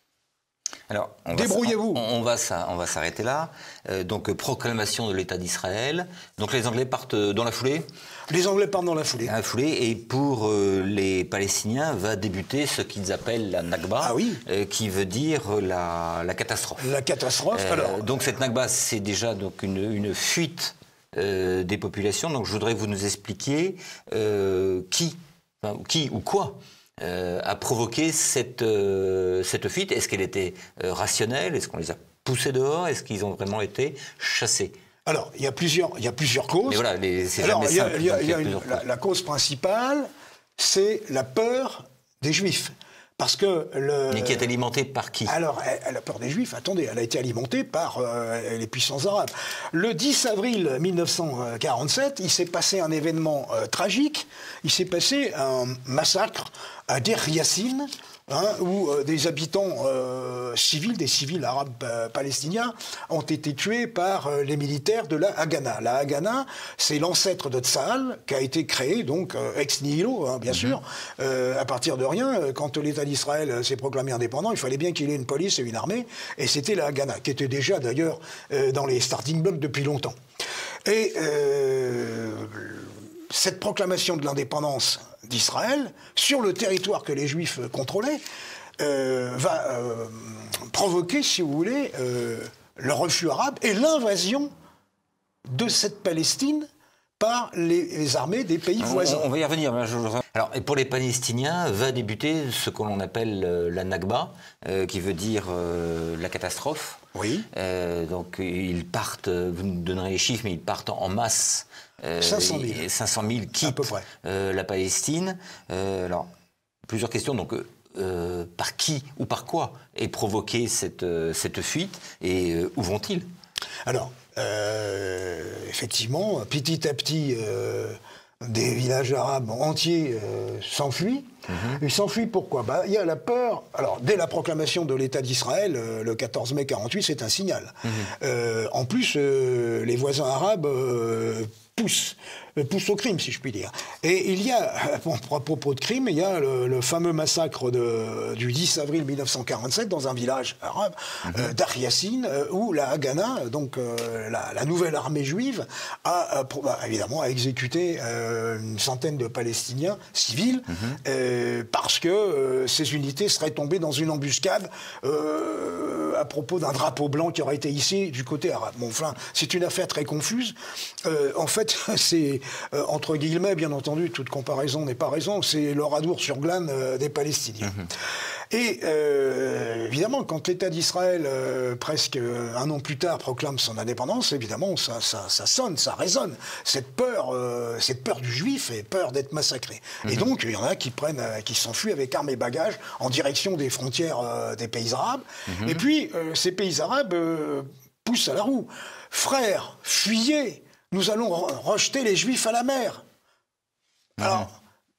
Alors, on débrouillez-vous. Va, on, on, va, on va s'arrêter là. Euh, donc, proclamation de l'État d'Israël. Donc, les Anglais partent dans la foulée. Les Anglais partent dans la foulée. Dans la foulée. Et pour euh, les Palestiniens, va débuter ce qu'ils appellent la Nakba, ah oui. euh, qui veut dire la, la catastrophe. La catastrophe. Euh, alors. Donc, cette Nakba, c'est déjà donc une, une fuite Euh, des populations. Donc je voudrais que vous nous expliquiez euh, qui, enfin, qui ou quoi euh, a provoqué cette, euh, cette fuite. Est-ce qu'elle était euh, rationnelle? Est-ce qu'on les a poussés dehors? Est-ce qu'ils ont vraiment été chassés? Alors, il y a plusieurs, il y a plusieurs causes. Mais voilà, les, c'est Alors, jamais il y a, simple. Il y a, il y a il y a une, la, la cause principale, c'est la peur des Juifs. Parce que le... Et qui est alimentée par qui? Alors, elle, la peur des Juifs, attendez, elle a été alimentée par euh, les puissances arabes. Le dix avril mille neuf cent quarante-sept, il s'est passé un événement euh, tragique. Il s'est passé un massacre à Deir Yassin, hein, où euh, des habitants euh, civils, des civils arabes euh, palestiniens, ont été tués par euh, les militaires de la Haganah. La Haganah, c'est l'ancêtre de Tsahal, qui a été créé, donc, euh, ex nihilo, hein, bien mm-hmm. sûr, euh, à partir de rien. Quand l'État d'Israël s'est proclamé indépendant, il fallait bien qu'il ait une police et une armée, et c'était la Haganah, qui était déjà, d'ailleurs, euh, dans les starting blocks depuis longtemps. Et euh, cette proclamation de l'indépendance d'Israël, sur le territoire que les Juifs contrôlaient, euh, va euh, provoquer, si vous voulez, euh, le refus arabe et l'invasion de cette Palestine par les, les armées des pays voisins. On, on va y revenir. Alors, et pour les Palestiniens, va débuter ce que l'on appelle euh, la Nakba, euh, qui veut dire euh, la catastrophe. Oui. Euh, donc, ils partent, vous nous donnerez les chiffres, mais ils partent en masse. Euh, cinq cent mille. cinq cent mille quittent à peu près. Euh, la Palestine. Euh, alors, plusieurs questions. Donc, euh, par qui ou par quoi est provoquée cette, euh, cette fuite et euh, où vont-ils? Alors, euh, effectivement, petit à petit, euh, des villages arabes entiers euh, s'enfuient. Mmh. Ils s'enfuient pourquoi? Bah, il y a la peur. Alors, dès la proclamation de l'État d'Israël, euh, le quatorze mai quarante-huit, c'est un signal. Mmh. Euh, en plus, euh, les voisins arabes euh, poussent, euh, poussent au crime, si je puis dire. Et il y a, à propos de crime, il y a le, le fameux massacre de, du dix avril mille neuf cent quarante-sept dans un village arabe, mmh. euh, Deir Yassin, euh, où la Haganah, donc euh, la, la nouvelle armée juive, a, a bah, évidemment a exécuté euh, une centaine de Palestiniens civils, mmh. euh, parce que euh, ces unités seraient tombées dans une embuscade euh, à propos d'un drapeau blanc qui aurait été hissé du côté arabe. Bon, enfin, c'est une affaire très confuse. Euh, en fait, c'est, euh, entre guillemets, bien entendu, toute comparaison n'est pas raison, c'est l'Oradour sur glane euh, des Palestiniens. Mmh. Et euh, évidemment, quand l'État d'Israël, euh, presque un an plus tard, proclame son indépendance, évidemment, ça, ça, ça sonne, ça résonne. Cette peur, euh, cette peur du juif et peur d'être massacré. Mmh. Et donc, il y en a qui prennent, euh, qui s'enfuient avec armes et bagages en direction des frontières euh, des pays arabes. Mmh. Et puis, euh, ces pays arabes euh, poussent à la roue. Frères, fuyez, nous allons rejeter les juifs à la mer. Mmh. Alors,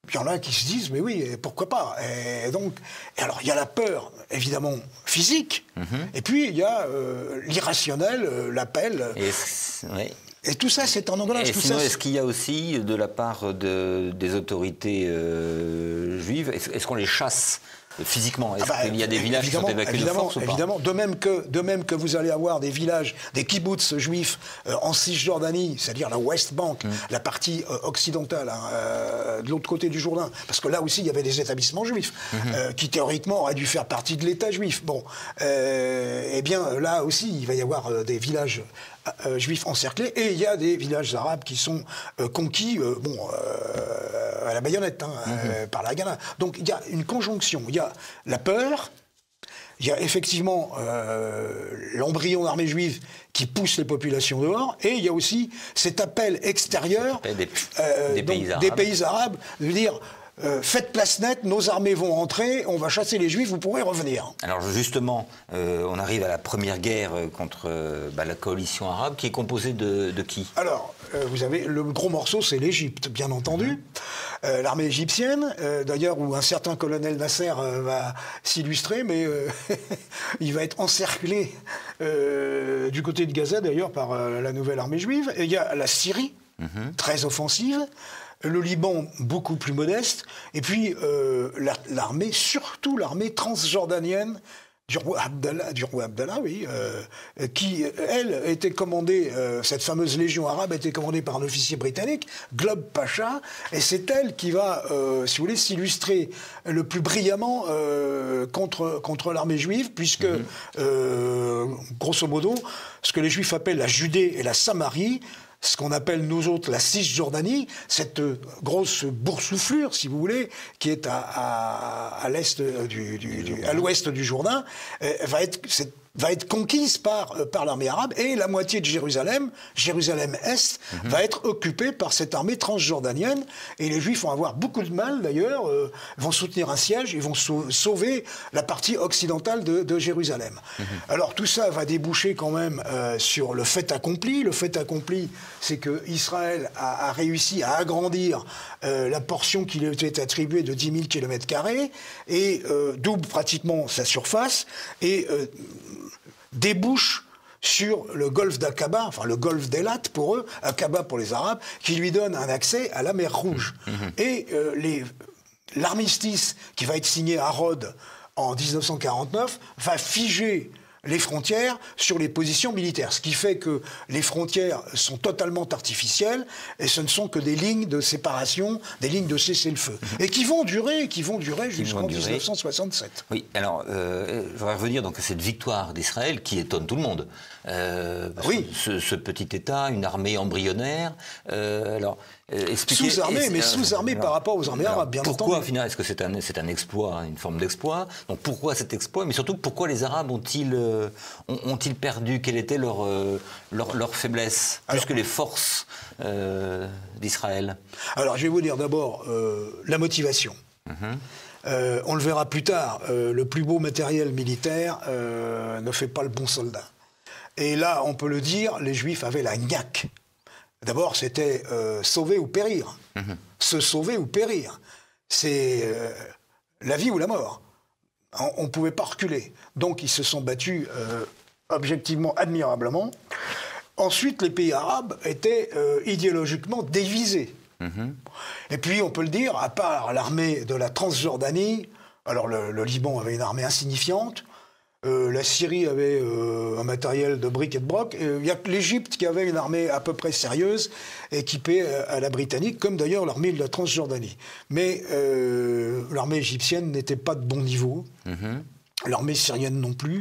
il y en a qui se disent, mais oui, pourquoi pas. Et donc, et alors, il y a la peur, évidemment, physique, mm-hmm. et puis il y a euh, l'irrationnel, euh, l'appel. Et, oui. et tout ça, c'est en engrenage. Et tout sinon, ça, est-ce qu'il y a aussi, de la part de, des autorités euh, juives, est-ce, est-ce qu'on les chasse physiquement? Est-ce ah bah, qu'il y a des villages qui sont évacués de force ou pas? Évidemment, de même, que, de même que vous allez avoir des villages, des kibbutz juifs euh, en Cisjordanie, c'est-à-dire la West Bank, mm. la partie euh, occidentale, hein, euh, de l'autre côté du Jourdain, parce que là aussi, il y avait des établissements juifs, mm-hmm. euh, qui théoriquement auraient dû faire partie de l'État juif. Bon, euh, eh bien, là aussi, il va y avoir euh, des villages Euh, juifs encerclés, et il y a des villages arabes qui sont euh, conquis euh, bon, euh, à la baïonnette, hein, mmh. euh, par la Haganah. Donc il y a une conjonction, il y a la peur, il y a effectivement euh, l'embryon d'armée juive qui pousse les populations dehors, et il y a aussi cet appel extérieur des, euh, des, donc, pays, arabes. des pays arabes, de dire... Euh, faites place nette, nos armées vont entrer, on va chasser les juifs, vous pourrez revenir. Alors justement, euh, on arrive à la première guerre contre euh, bah, la coalition arabe, qui est composée de, de qui? Alors, euh, vous avez, le gros morceau, c'est l'Égypte, bien entendu. Mmh. Euh, l'armée égyptienne, euh, d'ailleurs, où un certain colonel Nasser euh, va s'illustrer, mais euh, il va être encerclé euh, du côté de Gaza, d'ailleurs, par euh, la nouvelle armée juive. Et il y a la Syrie, mmh. très offensive. Le Liban, beaucoup plus modeste, et puis euh, la, l'armée, surtout l'armée transjordanienne du roi Abdallah, du roi Abdallah, oui, euh, qui, elle, était commandée, euh, cette fameuse légion arabe était commandée par un officier britannique, Globe Pacha, et c'est elle qui va, euh, si vous voulez, s'illustrer le plus brillamment euh, contre, contre l'armée juive, puisque, mm-hmm. euh, grosso modo, ce que les Juifs appellent la Judée et la Samarie, ce qu'on appelle nous autres la Cisjordanie, cette grosse boursouflure, si vous voulez, qui est à, à, à l'est du, du, du à l'ouest du Jourdain, euh, va être cette, va être conquise par, euh, par l'armée arabe, et la moitié de Jérusalem, Jérusalem-Est, mm-hmm. va être occupée par cette armée transjordanienne, et les Juifs vont avoir beaucoup de mal, d'ailleurs, euh, vont soutenir un siège, ils vont sau- sauver la partie occidentale de, de Jérusalem. Mm-hmm. Alors tout ça va déboucher quand même euh, sur le fait accompli. Le fait accompli, c'est que Israël a, a réussi à agrandir euh, la portion qui lui était attribuée de dix mille kilomètres carrés, et euh, double pratiquement sa surface, et euh, débouche sur le golfe d'Aqaba, enfin le golfe d'Elat pour eux, Aqaba pour les Arabes, qui lui donne un accès à la mer Rouge. Mmh. Et euh, les, l'armistice qui va être signé à Rhodes en dix-neuf cent quarante-neuf va figer les frontières sur les positions militaires, ce qui fait que les frontières sont totalement artificielles, et ce ne sont que des lignes de séparation, des lignes de cessez-le-feu, mmh. et qui vont durer, qui vont durer jusqu'en dix-neuf cent soixante-sept. Oui, alors, euh, je voudrais revenir donc à cette victoire d'Israël qui étonne tout le monde. Euh, oui. Ce, ce petit État, une armée embryonnaire, euh, alors... Euh, sous-armée, mais sous-armée par rapport aux armées arabes, bien pourquoi, entendu. Pourquoi, finalement, est-ce que c'est un, c'est un exploit, une forme d'exploit? Donc pourquoi cet exploit? Mais surtout, pourquoi les Arabes ont-ils, euh, ont, ont-ils perdu? Quelle était leur, euh, leur, leur faiblesse, plus alors, que les forces euh, d'Israël? Alors, je vais vous dire d'abord euh, la motivation. Mm-hmm. Euh, on le verra plus tard, euh, le plus beau matériel militaire euh, ne fait pas le bon soldat. Et là, on peut le dire, les Juifs avaient la gnaque. D'abord, c'était euh, sauver ou périr. Mmh. Se sauver ou périr. C'est euh, la vie ou la mort. On ne pouvait pas reculer. Donc, ils se sont battus euh, objectivement, admirablement. Ensuite, les pays arabes étaient euh, idéologiquement divisés. Mmh. Et puis, on peut le dire, à part l'armée de la Transjordanie, alors le, le Liban avait une armée insignifiante, Euh, la Syrie avait euh, un matériel de briques et de broc. Il y a que l'Égypte qui avait une armée à peu près sérieuse, équipée à, à la britannique, comme d'ailleurs l'armée de la Transjordanie. Mais euh, l'armée égyptienne n'était pas de bon niveau, mm-hmm. l'armée syrienne non plus.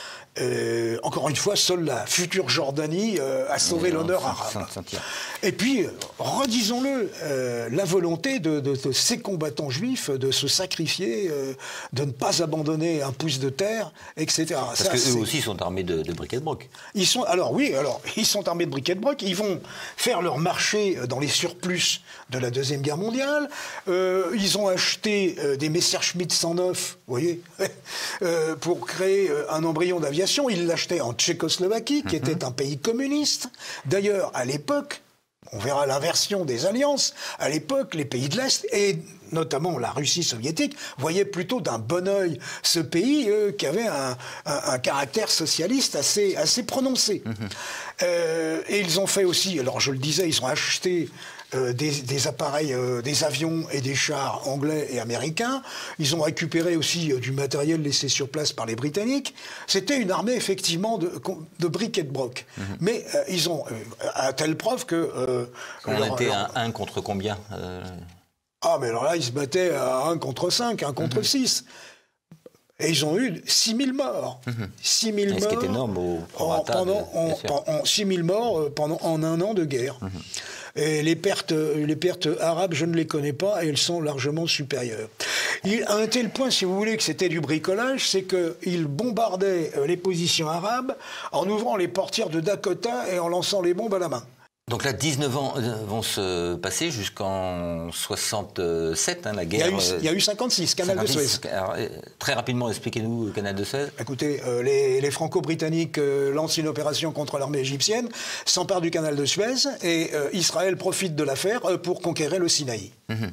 Euh, encore une fois, seule la future Jordanie euh, a sauvé l'honneur arabe. Et puis, redisons-le, euh, la volonté de, de, de ces combattants juifs de se sacrifier, euh, de ne pas abandonner un pouce de terre, et cetera. Parce Ça, qu'eux aussi sont armés de, de briquet de broc. Ils sont, alors oui, alors ils sont armés de briquet de broc. Ils vont faire leur marché dans les surplus de la Deuxième Guerre mondiale. Euh, ils ont acheté euh, des Messerschmitt cent neuf, vous voyez, euh, pour créer euh, un embryon d'aviation. Ils l'achetaient en Tchécoslovaquie, qui mm-hmm. était un pays communiste. D'ailleurs, à l'époque, on verra l'inversion des alliances. À l'époque, les pays de l'Est, et notamment la Russie soviétique, voyaient plutôt d'un bon œil ce pays euh, qui avait un, un, un caractère socialiste assez, assez prononcé. Mmh. Euh, et ils ont fait aussi, alors je le disais, ils ont acheté Euh, des, des appareils, euh, des avions et des chars anglais et américains. Ils ont récupéré aussi euh, du matériel laissé sur place par les Britanniques. C'était une armée effectivement de, de bric et de broc. Mmh. Mais euh, ils ont, euh, à telle preuve que... Euh, On leur, était leur... un, un contre combien euh... Ah, mais alors là, ils se battaient à un contre cinq, un contre six. Mmh. Et ils ont eu six mille morts. Mmh. six mille morts. Ce qui est énorme au prorata, pendant, en, en, six mille morts pendant, en un an de guerre. Mmh. Et les pertes, les pertes arabes, je ne les connais pas, et elles sont largement supérieures. Il, à un tel point, si vous voulez, que c'était du bricolage, c'est qu'ils bombardaient les positions arabes en ouvrant les portières de Dakota et en lançant les bombes à la main. Donc là, dix-neuf ans vont se passer jusqu'en soixante-sept, hein, la guerre... Il y a eu, il y a eu cinquante-six, Canal cinquante-six, de Suez. Alors, très rapidement, expliquez-nous le Canal de Suez. Écoutez, euh, les, les Franco-Britanniques euh, lancent une opération contre l'armée égyptienne, s'emparent du Canal de Suez, et euh, Israël profite de l'affaire euh, pour conquérir le Sinaï. Mm-hmm.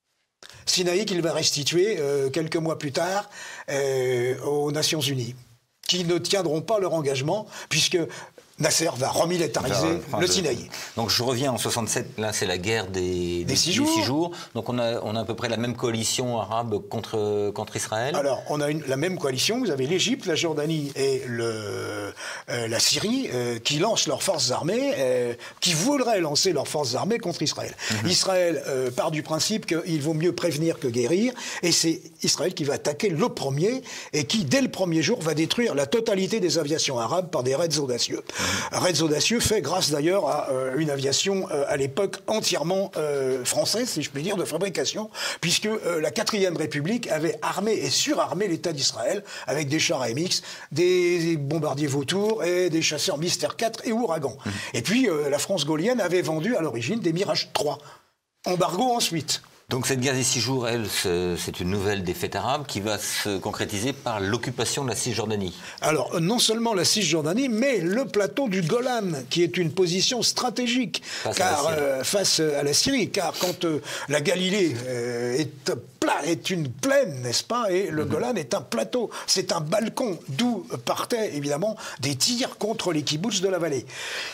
Sinaï qu'il va restituer euh, quelques mois plus tard euh, aux Nations Unies, qui ne tiendront pas leur engagement, puisque... Nasser va remilitariser le, le Sinaï. Donc je reviens en soixante-sept, là c'est la guerre des, des, des, six, jours. des six jours. Donc on a, on a à peu près la même coalition arabe contre, contre Israël. Alors on a une, la même coalition, vous avez l'Égypte, la Jordanie et le, euh, la Syrie euh, qui lancent leurs forces armées, euh, qui voudraient lancer leurs forces armées contre Israël. Mm-hmm. Israël euh, part du principe qu'il vaut mieux prévenir que guérir, et c'est Israël qui va attaquer le premier, et qui dès le premier jour va détruire la totalité des aviations arabes par des raids audacieux. Raids audacieux fait grâce d'ailleurs à euh, une aviation euh, à l'époque entièrement euh, française, si je puis dire, de fabrication, puisque euh, la quatrième République avait armé et surarmé l'État d'Israël avec des chars A M X, des bombardiers Vautour et des chasseurs Mystère quatre et Ouragan. Mmh. Et puis euh, la France gaullienne avait vendu à l'origine des Mirage trois. Embargo ensuite. Donc cette guerre des six jours, elle, c'est une nouvelle défaite arabe qui va se concrétiser par l'occupation de la Cisjordanie. Alors, non seulement la Cisjordanie, mais le plateau du Golan, qui est une position stratégique face, car, à, la euh, face à la Syrie. Car quand euh, la Galilée euh, est, pla est une plaine, n'est-ce pas, et le mm-hmm. Golan est un plateau, c'est un balcon, d'où partaient évidemment des tirs contre les kibboutz de la vallée.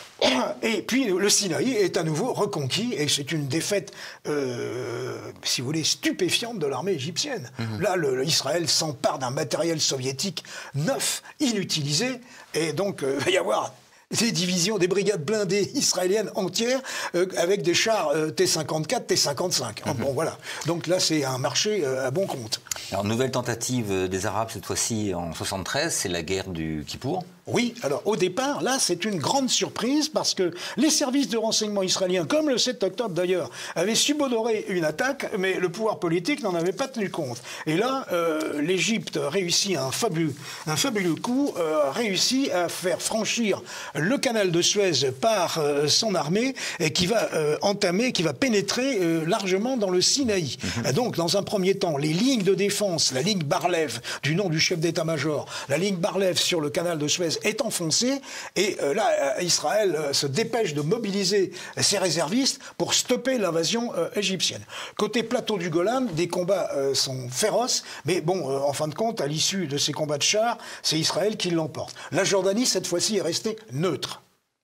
Et puis le Sinaï est à nouveau reconquis, et c'est une défaite, euh, si vous voulez, stupéfiante de l'armée égyptienne. Mmh. Là, le, le Israël s'empare d'un matériel soviétique neuf, inutilisé, et donc euh, il va y avoir des divisions, des brigades blindées israéliennes entières euh, avec des chars euh, T cinquante-quatre, T cinquante-cinq. Mmh. Bon, voilà. Donc là, c'est un marché euh, à bon compte. Alors, nouvelle tentative des Arabes, cette fois-ci en soixante-treize, c'est la guerre du Kippour. Oui, alors au départ, là, c'est une grande surprise parce que les services de renseignement israéliens, comme le sept octobre d'ailleurs, avaient subodoré une attaque, mais le pouvoir politique n'en avait pas tenu compte. Et là, euh, l'Égypte réussit un fabuleux, un fabuleux coup, euh, réussit à faire franchir le canal de Suez par euh, son armée, et qui va euh, entamer, qui va pénétrer euh, largement dans le Sinaï. Mm-hmm. Et donc, dans un premier temps, les lignes de défense, la ligne Bar-Lev, du nom du chef d'état-major, la ligne Bar-Lev sur le canal de Suez est enfoncée, et euh, là, Israël euh, se dépêche de mobiliser ses réservistes pour stopper l'invasion euh, égyptienne. Côté plateau du Golan, des combats euh, sont féroces, mais bon, euh, en fin de compte, à l'issue de ces combats de chars, c'est Israël qui l'emporte. La Jordanie, cette fois-ci, est restée neutre.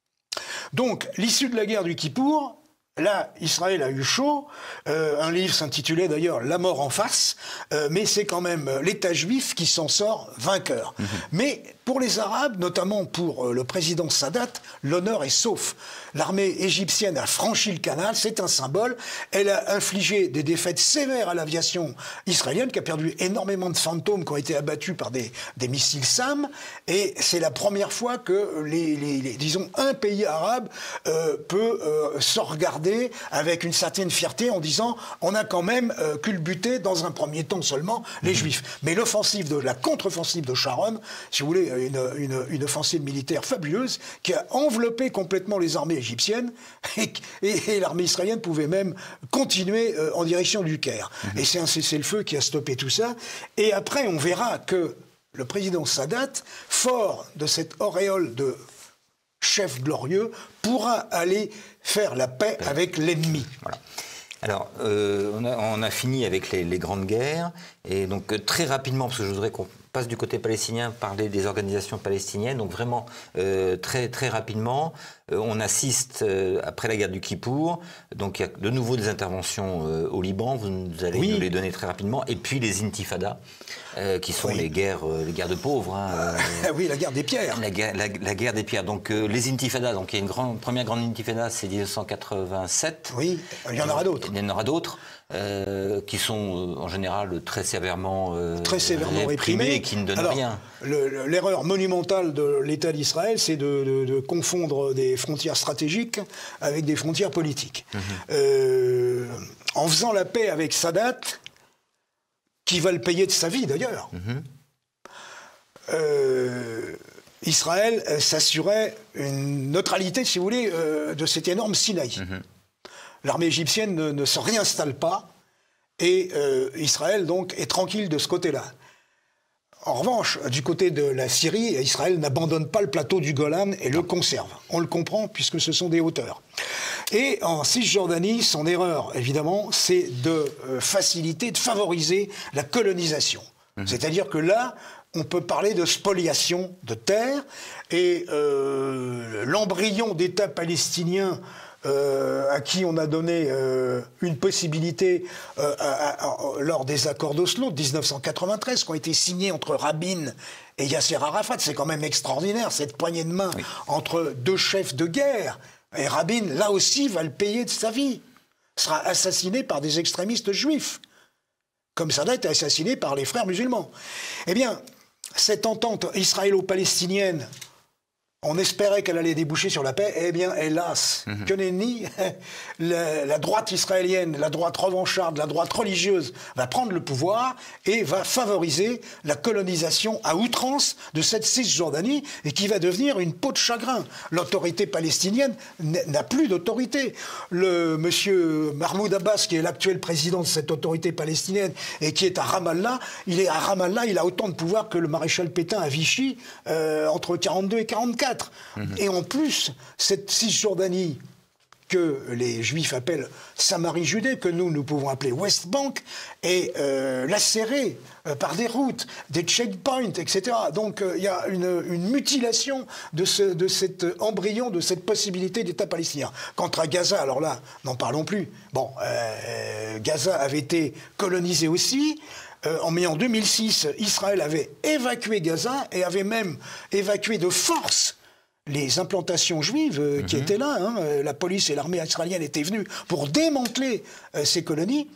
Donc, l'issue de la guerre du Kippour, là, Israël a eu chaud. Euh, un livre s'intitulait d'ailleurs « La mort en face euh, », mais c'est quand même l'État juif qui s'en sort vainqueur. Mmh. Mais pour les Arabes, notamment pour euh, le président Sadat, l'honneur est sauf. L'armée égyptienne a franchi le canal, c'est un symbole. Elle a infligé des défaites sévères à l'aviation israélienne, qui a perdu énormément de fantômes qui ont été abattus par des, des missiles SAM. Et c'est la première fois que, les, les, les, disons, un pays arabe euh, peut euh, se regarder avec une certaine fierté en disant on a quand même euh, culbuté dans un premier temps seulement les mmh. Juifs. Mais l'offensive de la contre-offensive de Sharon, si vous voulez, une, une, une offensive militaire fabuleuse qui a enveloppé complètement les armées égyptiennes, et, et, et l'armée israélienne pouvait même continuer euh, en direction du Caire. Mmh. Et c'est un cessez-le-feu qui a stoppé tout ça. Et après, on verra que le président Sadat, fort de cette auréole de chef glorieux, pourra aller faire la paix avec l'ennemi. Voilà. Alors, euh, on, a, on a fini avec les, les grandes guerres, et donc euh, très rapidement, parce que je voudrais qu'on passe du côté palestinien, parler des organisations palestiniennes, donc vraiment euh, très, très rapidement, euh, on assiste, euh, après la guerre du Kippour, donc il y a de nouveau des interventions euh, au Liban, vous nous allez oui. nous les donner très rapidement, et puis les intifadas, euh, qui sont oui. les, guerres, euh, les guerres de pauvres. Hein, euh, oui, la guerre des pierres. La, la, la guerre des pierres, donc euh, les intifadas, donc il y a une grande, première grande intifada, c'est mille neuf cent quatre-vingt-sept. Oui, il y en aura d'autres. Il y en aura d'autres, euh, qui sont euh, en général très sévèrement, euh, très sévèrement réprimés, réprimés et qui ne donnent Alors, rien. L'erreur monumentale de l'État d'Israël, c'est de, de, de confondre des frontières stratégiques avec des frontières politiques. Mmh. Euh, en faisant la paix avec Sadat, qui va le payer de sa vie d'ailleurs, mmh. euh, Israël s'assurait une neutralité, si vous voulez, euh, de cet énorme Sinaï. Mmh. L'armée égyptienne ne, ne se réinstalle pas et euh, Israël donc est tranquille de ce côté-là. En revanche, du côté de la Syrie, Israël n'abandonne pas le plateau du Golan et le conserve. On le comprend puisque ce sont des hauteurs. Et en Cisjordanie, son erreur, évidemment, c'est de euh, faciliter, de favoriser la colonisation. Mmh. C'est-à-dire que là, on peut parler de spoliation de terre et euh, l'embryon d'État palestinien Euh, à qui on a donné euh, une possibilité euh, à, à, à, lors des accords d'Oslo de mille neuf cent quatre-vingt-treize qui ont été signés entre Rabin et Yasser Arafat. C'est quand même extraordinaire, cette poignée de main oui. entre deux chefs de guerre. Et Rabin, là aussi, va le payer de sa vie. Sera assassiné par des extrémistes juifs, comme Sadat est assassiné par les frères musulmans. Eh bien, cette entente israélo-palestinienne, on espérait qu'elle allait déboucher sur la paix. Eh bien, hélas, mmh. que nenni, la, la droite israélienne, la droite revancharde, la droite religieuse va prendre le pouvoir et va favoriser la colonisation à outrance de cette Cisjordanie et qui va devenir une peau de chagrin. L'autorité palestinienne n'a plus d'autorité. Le monsieur Mahmoud Abbas, qui est l'actuel président de cette autorité palestinienne et qui est à Ramallah, il est à Ramallah, il a autant de pouvoir que le maréchal Pétain à Vichy euh, entre quarante-deux et quarante-quatre. Mmh. Et en plus, cette Cisjordanie que les Juifs appellent Samarie-Judée, que nous, nous pouvons appeler West Bank, est euh, lacérée euh, par des routes, des checkpoints, et cetera. Donc il euh, y a une, une mutilation de, ce, de cet embryon, de cette possibilité d'État palestinien. Quant à Gaza, alors là, n'en parlons plus. Bon, euh, Gaza avait été colonisé aussi. Euh, en mai en deux mille six, Israël avait évacué Gaza et avait même évacué de force les implantations juives euh, mmh. qui étaient là. Hein. La police et l'armée israélienne étaient venues pour démanteler euh, ces colonies.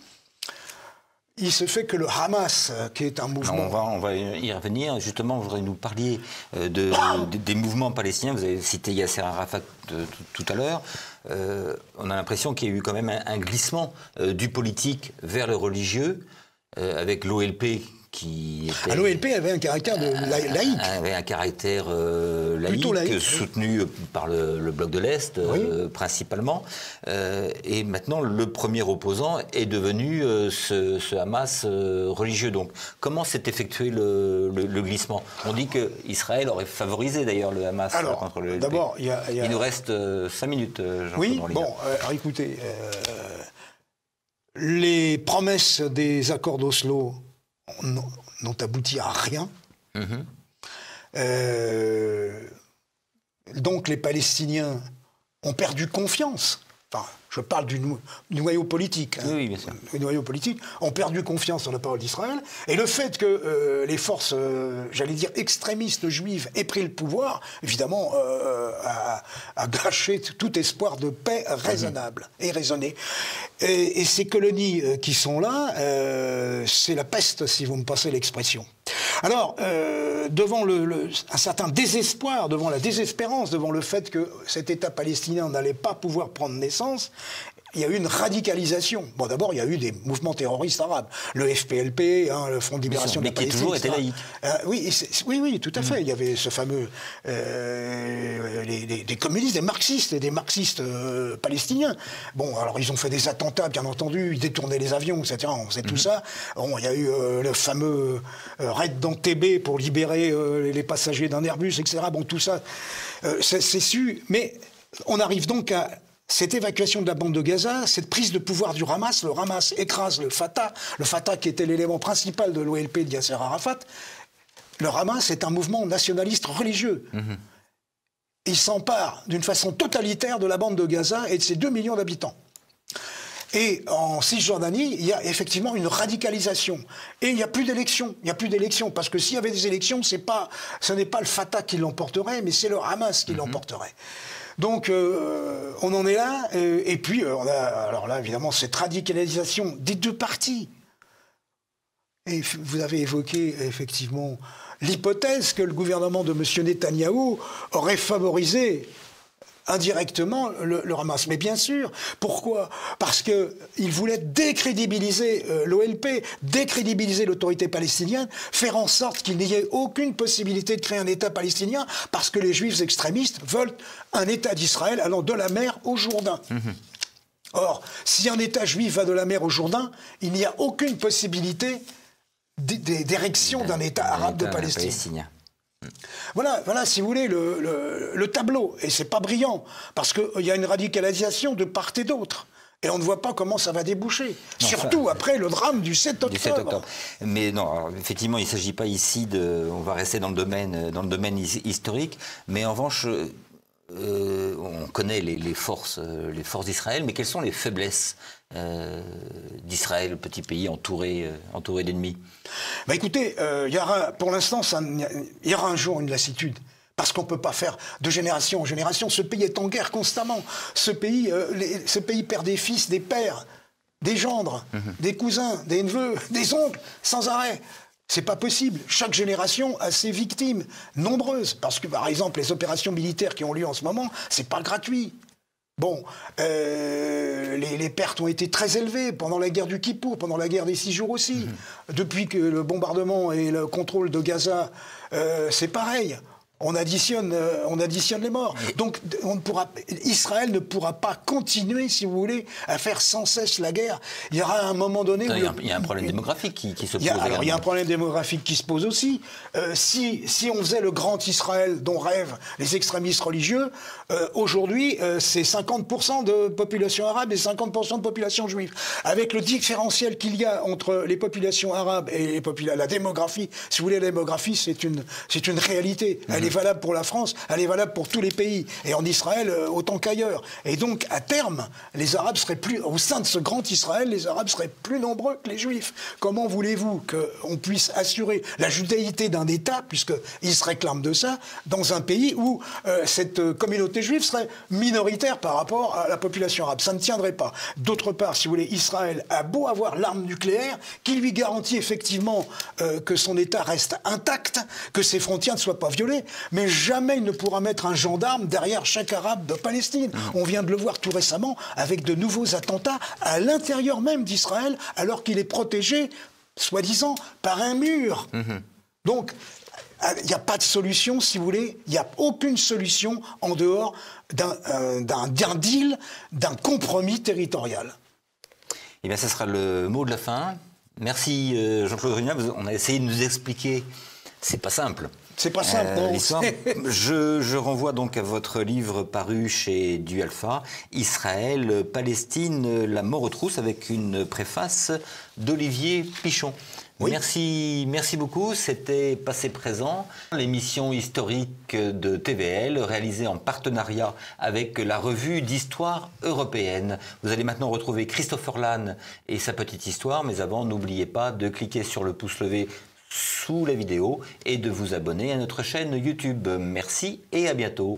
Il se fait que le Hamas, euh, qui est un mouvement... Non, on, va, on va y revenir. Justement, vous voudrais nous parliez euh, de, de, des mouvements palestiniens. Vous avez cité Yasser Arafat de, tout, tout à l'heure. Euh, on a l'impression qu'il y a eu quand même un, un glissement euh, du politique vers le religieux, euh, avec l'O L P qui était... Ah, l'O L P avait un caractère de la, laïque. Avait un caractère euh, laïque, laïque, soutenu oui. par le, le bloc de l'Est, oui. euh, principalement. Euh, et maintenant, le premier opposant est devenu euh, ce, ce Hamas euh, religieux. Donc, comment s'est effectué le, le, le glissement? On dit qu'Israël aurait favorisé d'ailleurs le Hamas alors, contre le L P. D'abord, il y a... Il nous reste euh, cinq minutes, Jean-Claude Oui, Morlier. bon, euh, alors écoutez, euh, les promesses des accords d'Oslo n'ont abouti à rien. Mmh. Euh, donc les Palestiniens ont perdu confiance. Enfin, je parle du, no du noyau politique. Hein. Oui, bien sûr. Le noyau politique ont perdu confiance dans la parole d'Israël. Et le fait que euh, les forces, euh, j'allais dire, extrémistes juives aient pris le pouvoir, évidemment, euh, a, a gâché tout espoir de paix raisonnable mmh. et raisonné. Et, et ces colonies euh, qui sont là, euh, c'est la peste, si vous me passez l'expression. Alors, euh, devant le, le, un certain désespoir, devant la désespérance, devant le fait que cet État palestinien n'allait pas pouvoir prendre naissance, il y a eu une radicalisation. Bon, d'abord, il y a eu des mouvements terroristes arabes. Le F P L P, hein, le Front de libération de la Palestine. Mais qui toujours été laïque. Euh, oui, oui, oui, tout à fait. Mmh. Il y avait ce fameux... Euh, les, les, des communistes, des marxistes, et des marxistes euh, palestiniens. Bon, alors, ils ont fait des attentats, bien entendu. Ils détournaient les avions, et cetera. On faisait mmh. tout ça. Bon, il y a eu euh, le fameux euh, raid d'Entebbe pour libérer euh, les passagers d'un Airbus, et cetera. Bon, tout ça, euh, c'est su. Mais on arrive donc à... cette évacuation de la bande de Gaza, cette prise de pouvoir du Hamas, le Hamas écrase le Fatah, le Fatah qui était l'élément principal de l'O L P de Yasser Arafat, le Hamas est un mouvement nationaliste religieux. Mmh. Il s'empare d'une façon totalitaire de la bande de Gaza et de ses deux millions d'habitants. Et en Cisjordanie, il y a effectivement une radicalisation. Et il n'y a plus d'élections. Il n'y a plus d'élections. Parce que s'il y avait des élections, c'est pas, ce n'est pas le Fatah qui l'emporterait, mais c'est le Hamas qui mmh. l'emporterait. Donc, euh, on en est là. Et, et puis, on a, alors là, évidemment, cette radicalisation des deux partis. Et vous avez évoqué, effectivement, l'hypothèse que le gouvernement de M. Netanyahou aurait favorisé indirectement le, le Hamas. Mais bien sûr, pourquoi? Parce qu'il voulait décrédibiliser euh, l'O L P, décrédibiliser l'autorité palestinienne, faire en sorte qu'il n'y ait aucune possibilité de créer un État palestinien, parce que les juifs extrémistes veulent un État d'Israël allant de la mer au Jourdain. Mmh. Or, si un État juif va de la mer au Jourdain, il n'y a aucune possibilité d'érection d'un État arabe de Palestine. Palestinien. Voilà, voilà, si vous voulez, le, le, le tableau. Et c'est pas brillant, parce qu'il y a une radicalisation de part et d'autre. Et on ne voit pas comment ça va déboucher. Non, Surtout ça, après le drame du sept octobre. Du sept octobre. Mais non, alors, effectivement, il ne s'agit pas ici de... On va rester dans le domaine, dans le domaine historique, mais en revanche... Euh, on connaît les, les forces, euh, les forces d'Israël, mais quelles sont les faiblesses euh, d'Israël, petit pays entouré, euh, entouré d'ennemis? Bah écoutez, euh, y aura, pour l'instant, il y aura un jour une lassitude. Parce qu'on ne peut pas faire de génération en génération. Ce pays est en guerre constamment. Ce pays, euh, les, ce pays perd des fils, des pères, des gendres, mmh. des cousins, des neveux, des oncles, sans arrêt. C'est pas possible. Chaque génération a ses victimes, nombreuses. Parce que, par exemple, les opérations militaires qui ont lieu en ce moment, c'est pas gratuit. Bon, euh, les, les pertes ont été très élevées pendant la guerre du Kippour, pendant la guerre des six jours aussi. Mmh. Depuis que le bombardement et le contrôle de Gaza, euh, c'est pareil. On additionne, euh, on additionne les morts. Donc, on ne pourra, Israël ne pourra pas continuer, si vous voulez, à faire sans cesse la guerre. Il y aura un moment donné... Il y, où il y a un problème démographique qui, qui se pose. Il y, a, alors, il y a un problème démographique qui se pose aussi. Euh, si, si on faisait le grand Israël dont rêvent les extrémistes religieux, euh, aujourd'hui, euh, c'est cinquante pour cent de population arabe et cinquante pour cent de population juive. Avec le différentiel qu'il y a entre les populations arabes et les popula- la démographie, si vous voulez, la démographie, c'est une, c'est une réalité. Mm-hmm. Elle est valable pour la France, elle est valable pour tous les pays, et en Israël euh, autant qu'ailleurs. Et donc, à terme, les Arabes seraient plus, au sein de ce grand Israël, les Arabes seraient plus nombreux que les Juifs. Comment voulez-vous qu'on puisse assurer la judaïté d'un État, puisqu'ils se réclament de ça, dans un pays où euh, cette communauté juive serait minoritaire par rapport à la population arabe? Ça ne tiendrait pas. D'autre part, si vous voulez, Israël a beau avoir l'arme nucléaire, qui lui garantit effectivement euh, que son État reste intact, que ses frontières ne soient pas violées, mais jamais il ne pourra mettre un gendarme derrière chaque arabe de Palestine. Mmh. On vient de le voir tout récemment avec de nouveaux attentats à l'intérieur même d'Israël, alors qu'il est protégé, soi-disant, par un mur. Mmh. Donc, il n'y a pas de solution, si vous voulez, il n'y a aucune solution en dehors d'un, euh, d'un, d'un deal, d'un compromis territorial. Eh bien, ça sera le mot de la fin. Merci Jean-Claude Runyan, on a essayé de nous expliquer, c'est pas simple. C'est pas simple, euh, non. L'histoire. je, je renvoie donc à votre livre paru chez Du Alpha, Israël, Palestine, la mort aux trousses, avec une préface d'Olivier Pichon. Oui. Merci, merci beaucoup. C'était Passé Présent, l'émission historique de T V L, réalisée en partenariat avec la revue d'histoire européenne. Vous allez maintenant retrouver Christopher Lann et sa petite histoire, mais avant, n'oubliez pas de cliquer sur le pouce levé sous la vidéo et de vous abonner à notre chaîne YouTube. Merci et à bientôt.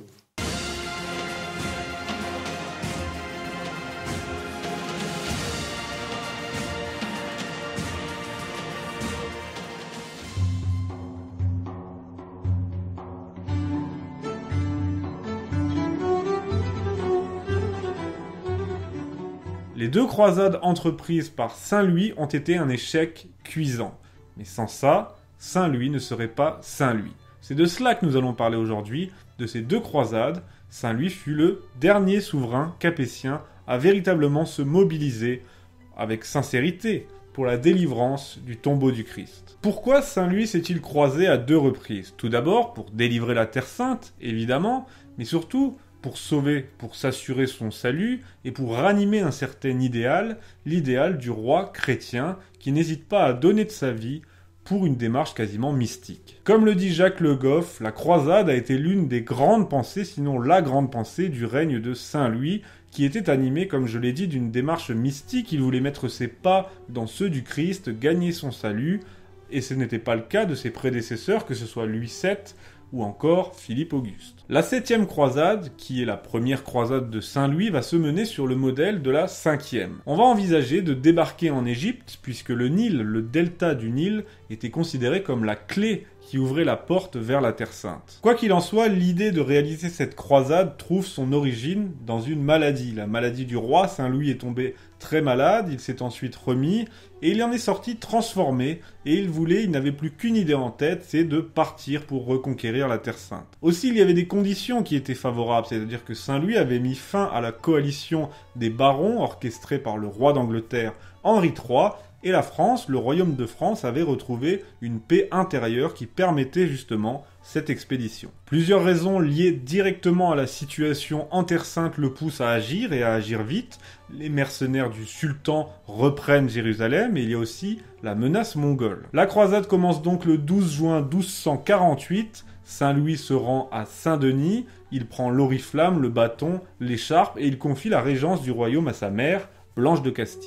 Les deux croisades entreprises par Saint Louis ont été un échec cuisant. Mais sans ça, Saint Louis ne serait pas Saint Louis. C'est de cela que nous allons parler aujourd'hui, de ces deux croisades. Saint Louis fut le dernier souverain capétien à véritablement se mobiliser avec sincérité pour la délivrance du tombeau du Christ. Pourquoi Saint Louis s'est-il croisé à deux reprises? Tout d'abord pour délivrer la Terre Sainte, évidemment, mais surtout pour sauver, pour s'assurer son salut et pour ranimer un certain idéal, l'idéal du roi chrétien qui n'hésite pas à donner de sa vie pour une démarche quasiment mystique. Comme le dit Jacques Le Goff, la croisade a été l'une des grandes pensées, sinon la grande pensée du règne de Saint Louis, qui était animé, comme je l'ai dit, d'une démarche mystique. Il voulait mettre ses pas dans ceux du Christ, gagner son salut, et ce n'était pas le cas de ses prédécesseurs, que ce soit Louis sept ou encore Philippe Auguste. La septième croisade, qui est la première croisade de Saint Louis, va se mener sur le modèle de la cinquième. On va envisager de débarquer en Égypte, puisque le Nil, le delta du Nil, était considéré comme la clé qui ouvrait la porte vers la Terre Sainte. Quoi qu'il en soit, l'idée de réaliser cette croisade trouve son origine dans une maladie. La maladie du roi, Saint Louis est tombé très malade, il s'est ensuite remis, et il en est sorti transformé, et il voulait, il n'avait plus qu'une idée en tête, c'est de partir pour reconquérir la Terre Sainte. Aussi, il y avait des conditions qui étaient favorables, c'est-à-dire que Saint Louis avait mis fin à la coalition des barons orchestrée par le roi d'Angleterre Henri trois, et la France, le royaume de France, avait retrouvé une paix intérieure qui permettait justement cette expédition. Plusieurs raisons liées directement à la situation en Terre Sainte le poussent à agir et à agir vite. Les mercenaires du sultan reprennent Jérusalem et il y a aussi la menace mongole. La croisade commence donc le douze juin douze cent quarante-huit. Saint Louis se rend à Saint-Denis, il prend l'oriflamme, le bâton, l'écharpe et il confie la régence du royaume à sa mère, Blanche de Castille.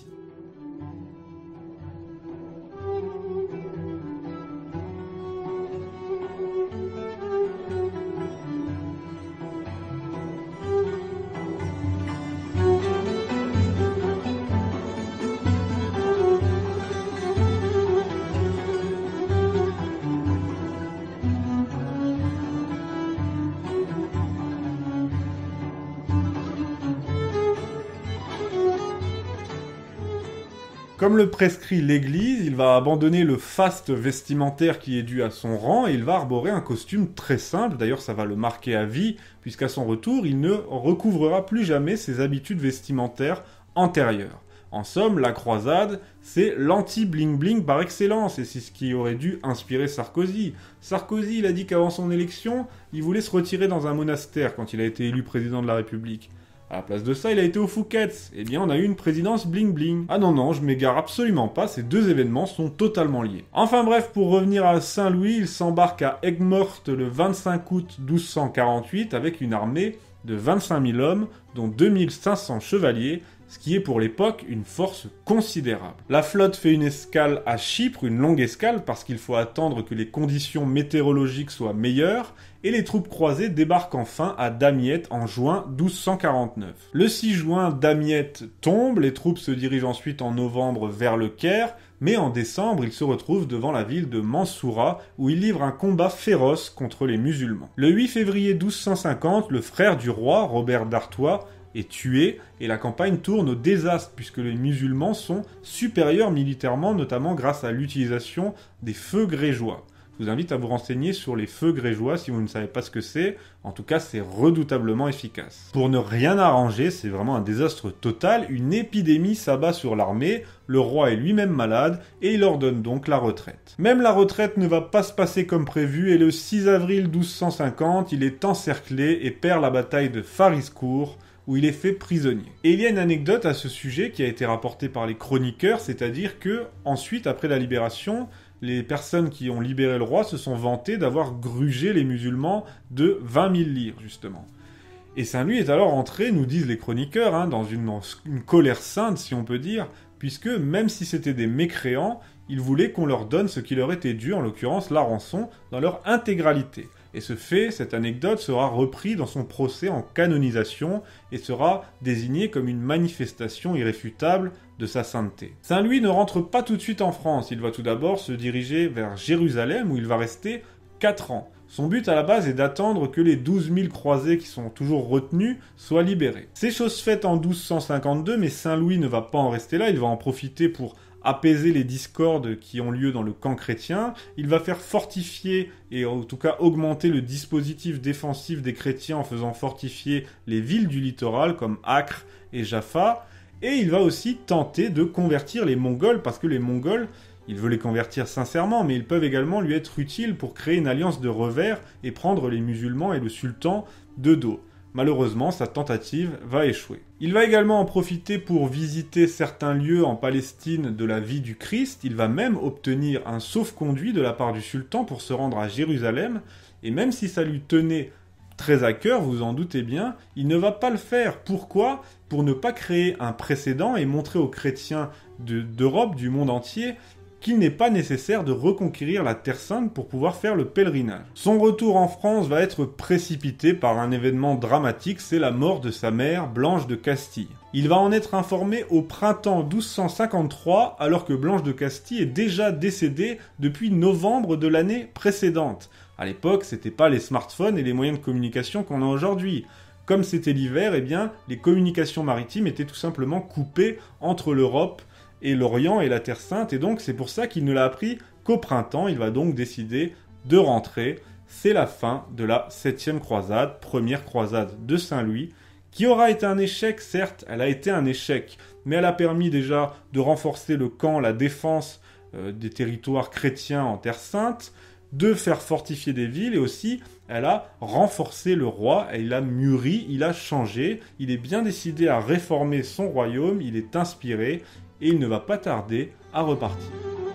Comme le prescrit l'Église, il va abandonner le faste vestimentaire qui est dû à son rang et il va arborer un costume très simple. D'ailleurs, ça va le marquer à vie, puisqu'à son retour, il ne recouvrera plus jamais ses habitudes vestimentaires antérieures. En somme, la croisade, c'est l'anti-bling-bling par excellence, et c'est ce qui aurait dû inspirer Sarkozy. Sarkozy, il a dit qu'avant son élection, il voulait se retirer dans un monastère quand il a été élu président de la République. À la place de ça, il a été au Fouquet's. Eh bien, on a eu une présidence bling-bling. Ah non, non, je m'égare absolument pas, ces deux événements sont totalement liés. Enfin bref, pour revenir à Saint Louis, il s'embarque à Aigues-Mortes le vingt-cinq août douze cent quarante-huit avec une armée de vingt-cinq mille hommes, dont deux mille cinq cents chevaliers, ce qui est pour l'époque une force considérable. La flotte fait une escale à Chypre, une longue escale, parce qu'il faut attendre que les conditions météorologiques soient meilleures, et les troupes croisées débarquent enfin à Damiette en juin douze cent quarante-neuf. Le six juin, Damiette tombe, les troupes se dirigent ensuite en novembre vers le Caire, mais en décembre, ils se retrouvent devant la ville de Mansoura, où ils livrent un combat féroce contre les musulmans. Le huit février douze cent cinquante, le frère du roi, Robert d'Artois, est tué, et la campagne tourne au désastre, puisque les musulmans sont supérieurs militairement, notamment grâce à l'utilisation des feux grégeois. Je vous invite à vous renseigner sur les feux grégeois si vous ne savez pas ce que c'est. En tout cas, c'est redoutablement efficace. Pour ne rien arranger, c'est vraiment un désastre total. Une épidémie s'abat sur l'armée, le roi est lui-même malade et il ordonne donc la retraite. Même la retraite ne va pas se passer comme prévu et le six avril douze cent cinquante, il est encerclé et perd la bataille de Fariscourt, où il est fait prisonnier. Et il y a une anecdote à ce sujet qui a été rapportée par les chroniqueurs, c'est-à-dire que, ensuite, après la libération, les personnes qui ont libéré le roi se sont vantées d'avoir grugé les musulmans de vingt mille livres, justement. Et Saint Louis est alors entré, nous disent les chroniqueurs, hein, dans une, une colère sainte, si on peut dire, puisque même si c'était des mécréants, il voulait qu'on leur donne ce qui leur était dû, en l'occurrence la rançon, dans leur intégralité. Et ce fait, cette anecdote, sera repris dans son procès en canonisation et sera désigné comme une manifestation irréfutable de sa sainteté. Saint Louis ne rentre pas tout de suite en France, il va tout d'abord se diriger vers Jérusalem où il va rester quatre ans. Son but à la base est d'attendre que les douze mille croisés qui sont toujours retenus soient libérés. C'est chose faite en douze cent cinquante-deux, mais Saint Louis ne va pas en rester là, il va en profiter pour apaiser les discordes qui ont lieu dans le camp chrétien, il va faire fortifier et en tout cas augmenter le dispositif défensif des chrétiens en faisant fortifier les villes du littoral comme Acre et Jaffa, et il va aussi tenter de convertir les Mongols parce que les Mongols, il veut les convertir sincèrement, mais ils peuvent également lui être utiles pour créer une alliance de revers et prendre les musulmans et le sultan de dos. Malheureusement, sa tentative va échouer. Il va également en profiter pour visiter certains lieux en Palestine de la vie du Christ. Il va même obtenir un sauf-conduit de la part du sultan pour se rendre à Jérusalem. Et même si ça lui tenait très à cœur, vous en doutez bien, il ne va pas le faire. Pourquoi ? Pour ne pas créer un précédent et montrer aux chrétiens de, d'Europe, du monde entier, qu'il n'est pas nécessaire de reconquérir la Terre Sainte pour pouvoir faire le pèlerinage. Son retour en France va être précipité par un événement dramatique, c'est la mort de sa mère, Blanche de Castille. Il va en être informé au printemps douze cent cinquante-trois, alors que Blanche de Castille est déjà décédée depuis novembre de l'année précédente. À l'époque, c'était pas les smartphones et les moyens de communication qu'on a aujourd'hui. Comme c'était l'hiver, eh bien, les communications maritimes étaient tout simplement coupées entre l'Europe et l'Orient et la Terre Sainte, et donc c'est pour ça qu'il ne l'a appris qu'au printemps. Il va donc décider de rentrer. C'est la fin de la septième croisade, première croisade de Saint-Louis, qui aura été un échec, certes, elle a été un échec, mais elle a permis déjà de renforcer le camp, la défense euh, des territoires chrétiens en Terre Sainte, de faire fortifier des villes, et aussi elle a renforcé le roi, il a mûri, il a changé, il est bien décidé à réformer son royaume, il est inspiré, et il ne va pas tarder à repartir.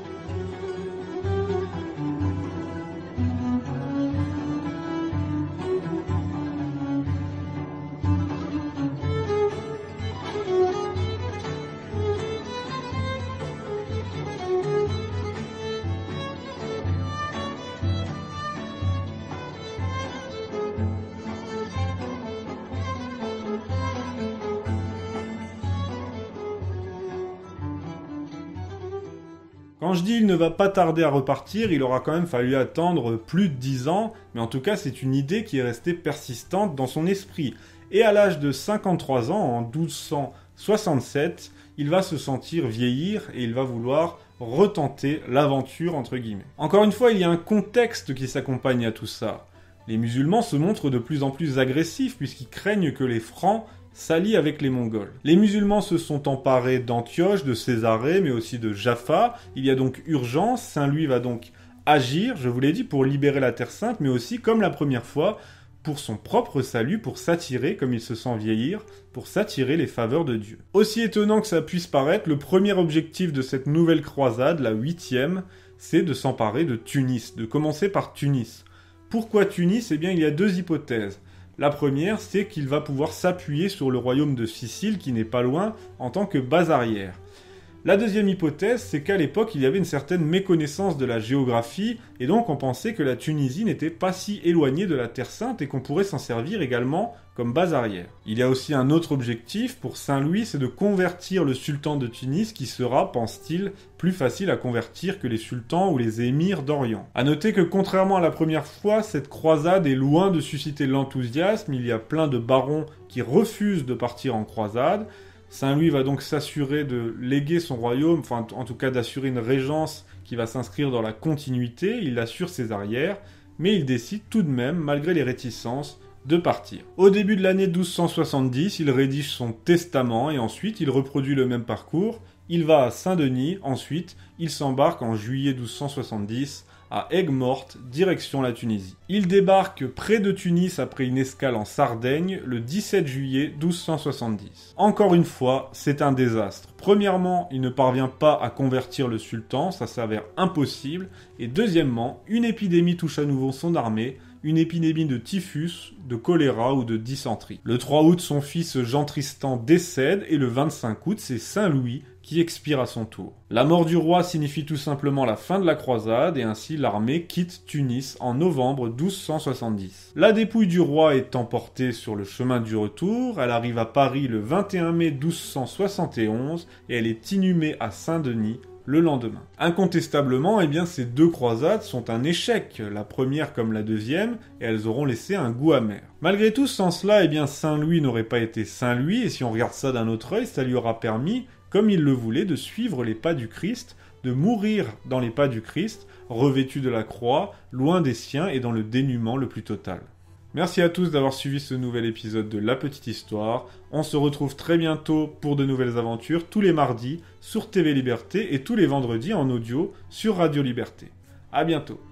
Quand je dis il ne va pas tarder à repartir, il aura quand même fallu attendre plus de dix ans, mais en tout cas c'est une idée qui est restée persistante dans son esprit. Et à l'âge de cinquante-trois ans, en douze cent soixante-sept, il va se sentir vieillir et il va vouloir retenter l'aventure entre guillemets. Encore une fois, il y a un contexte qui s'accompagne à tout ça. Les musulmans se montrent de plus en plus agressifs puisqu'ils craignent que les Francs s'allient avec les Mongols. Les musulmans se sont emparés d'Antioche, de Césarée, mais aussi de Jaffa. Il y a donc urgence. Saint-Louis va donc agir, je vous l'ai dit, pour libérer la Terre Sainte, mais aussi, comme la première fois, pour son propre salut, pour s'attirer, comme il se sent vieillir, pour s'attirer les faveurs de Dieu. Aussi étonnant que ça puisse paraître, le premier objectif de cette nouvelle croisade, la huitième, c'est de s'emparer de Tunis, de commencer par Tunis. Pourquoi Tunis ? Eh bien, il y a deux hypothèses. La première, c'est qu'il va pouvoir s'appuyer sur le royaume de Sicile, qui n'est pas loin, en tant que base arrière. La deuxième hypothèse, c'est qu'à l'époque, il y avait une certaine méconnaissance de la géographie, et donc on pensait que la Tunisie n'était pas si éloignée de la Terre Sainte et qu'on pourrait s'en servir également comme base arrière. Il y a aussi un autre objectif pour Saint-Louis, c'est de convertir le sultan de Tunis, qui sera, pense-t-il, plus facile à convertir que les sultans ou les émirs d'Orient. À noter que contrairement à la première fois, cette croisade est loin de susciter l'enthousiasme, il y a plein de barons qui refusent de partir en croisade. Saint-Louis va donc s'assurer de léguer son royaume, enfin en tout cas d'assurer une régence qui va s'inscrire dans la continuité, il assure ses arrières, mais il décide tout de même, malgré les réticences, de partir. Au début de l'année douze cent soixante-dix, il rédige son testament et ensuite il reproduit le même parcours. Il va à Saint-Denis, ensuite il s'embarque en juillet douze cent soixante-dix à Aigues-Mortes, direction la Tunisie. Il débarque près de Tunis après une escale en Sardaigne le dix-sept juillet douze cent soixante-dix. Encore une fois, c'est un désastre. Premièrement, il ne parvient pas à convertir le sultan, ça s'avère impossible. Et deuxièmement, une épidémie touche à nouveau son armée, une épidémie de typhus, de choléra ou de dysenterie. Le trois août, son fils Jean Tristan décède et le vingt-cinq août, c'est Saint-Louis qui expire à son tour. La mort du roi signifie tout simplement la fin de la croisade et ainsi l'armée quitte Tunis en novembre douze cent soixante-dix. La dépouille du roi est emportée sur le chemin du retour, elle arrive à Paris le vingt et un mai douze cent soixante et onze et elle est inhumée à Saint-Denis le lendemain. Incontestablement, eh bien, ces deux croisades sont un échec, la première comme la deuxième, et elles auront laissé un goût amer. Malgré tout, sans cela, eh bien, Saint-Louis n'aurait pas été Saint-Louis, et si on regarde ça d'un autre œil, ça lui aura permis, comme il le voulait, de suivre les pas du Christ, de mourir dans les pas du Christ, revêtu de la croix, loin des siens et dans le dénuement le plus total. Merci à tous d'avoir suivi ce nouvel épisode de La Petite Histoire. On se retrouve très bientôt pour de nouvelles aventures, tous les mardis sur T V Liberté et tous les vendredis en audio sur Radio Liberté. À bientôt.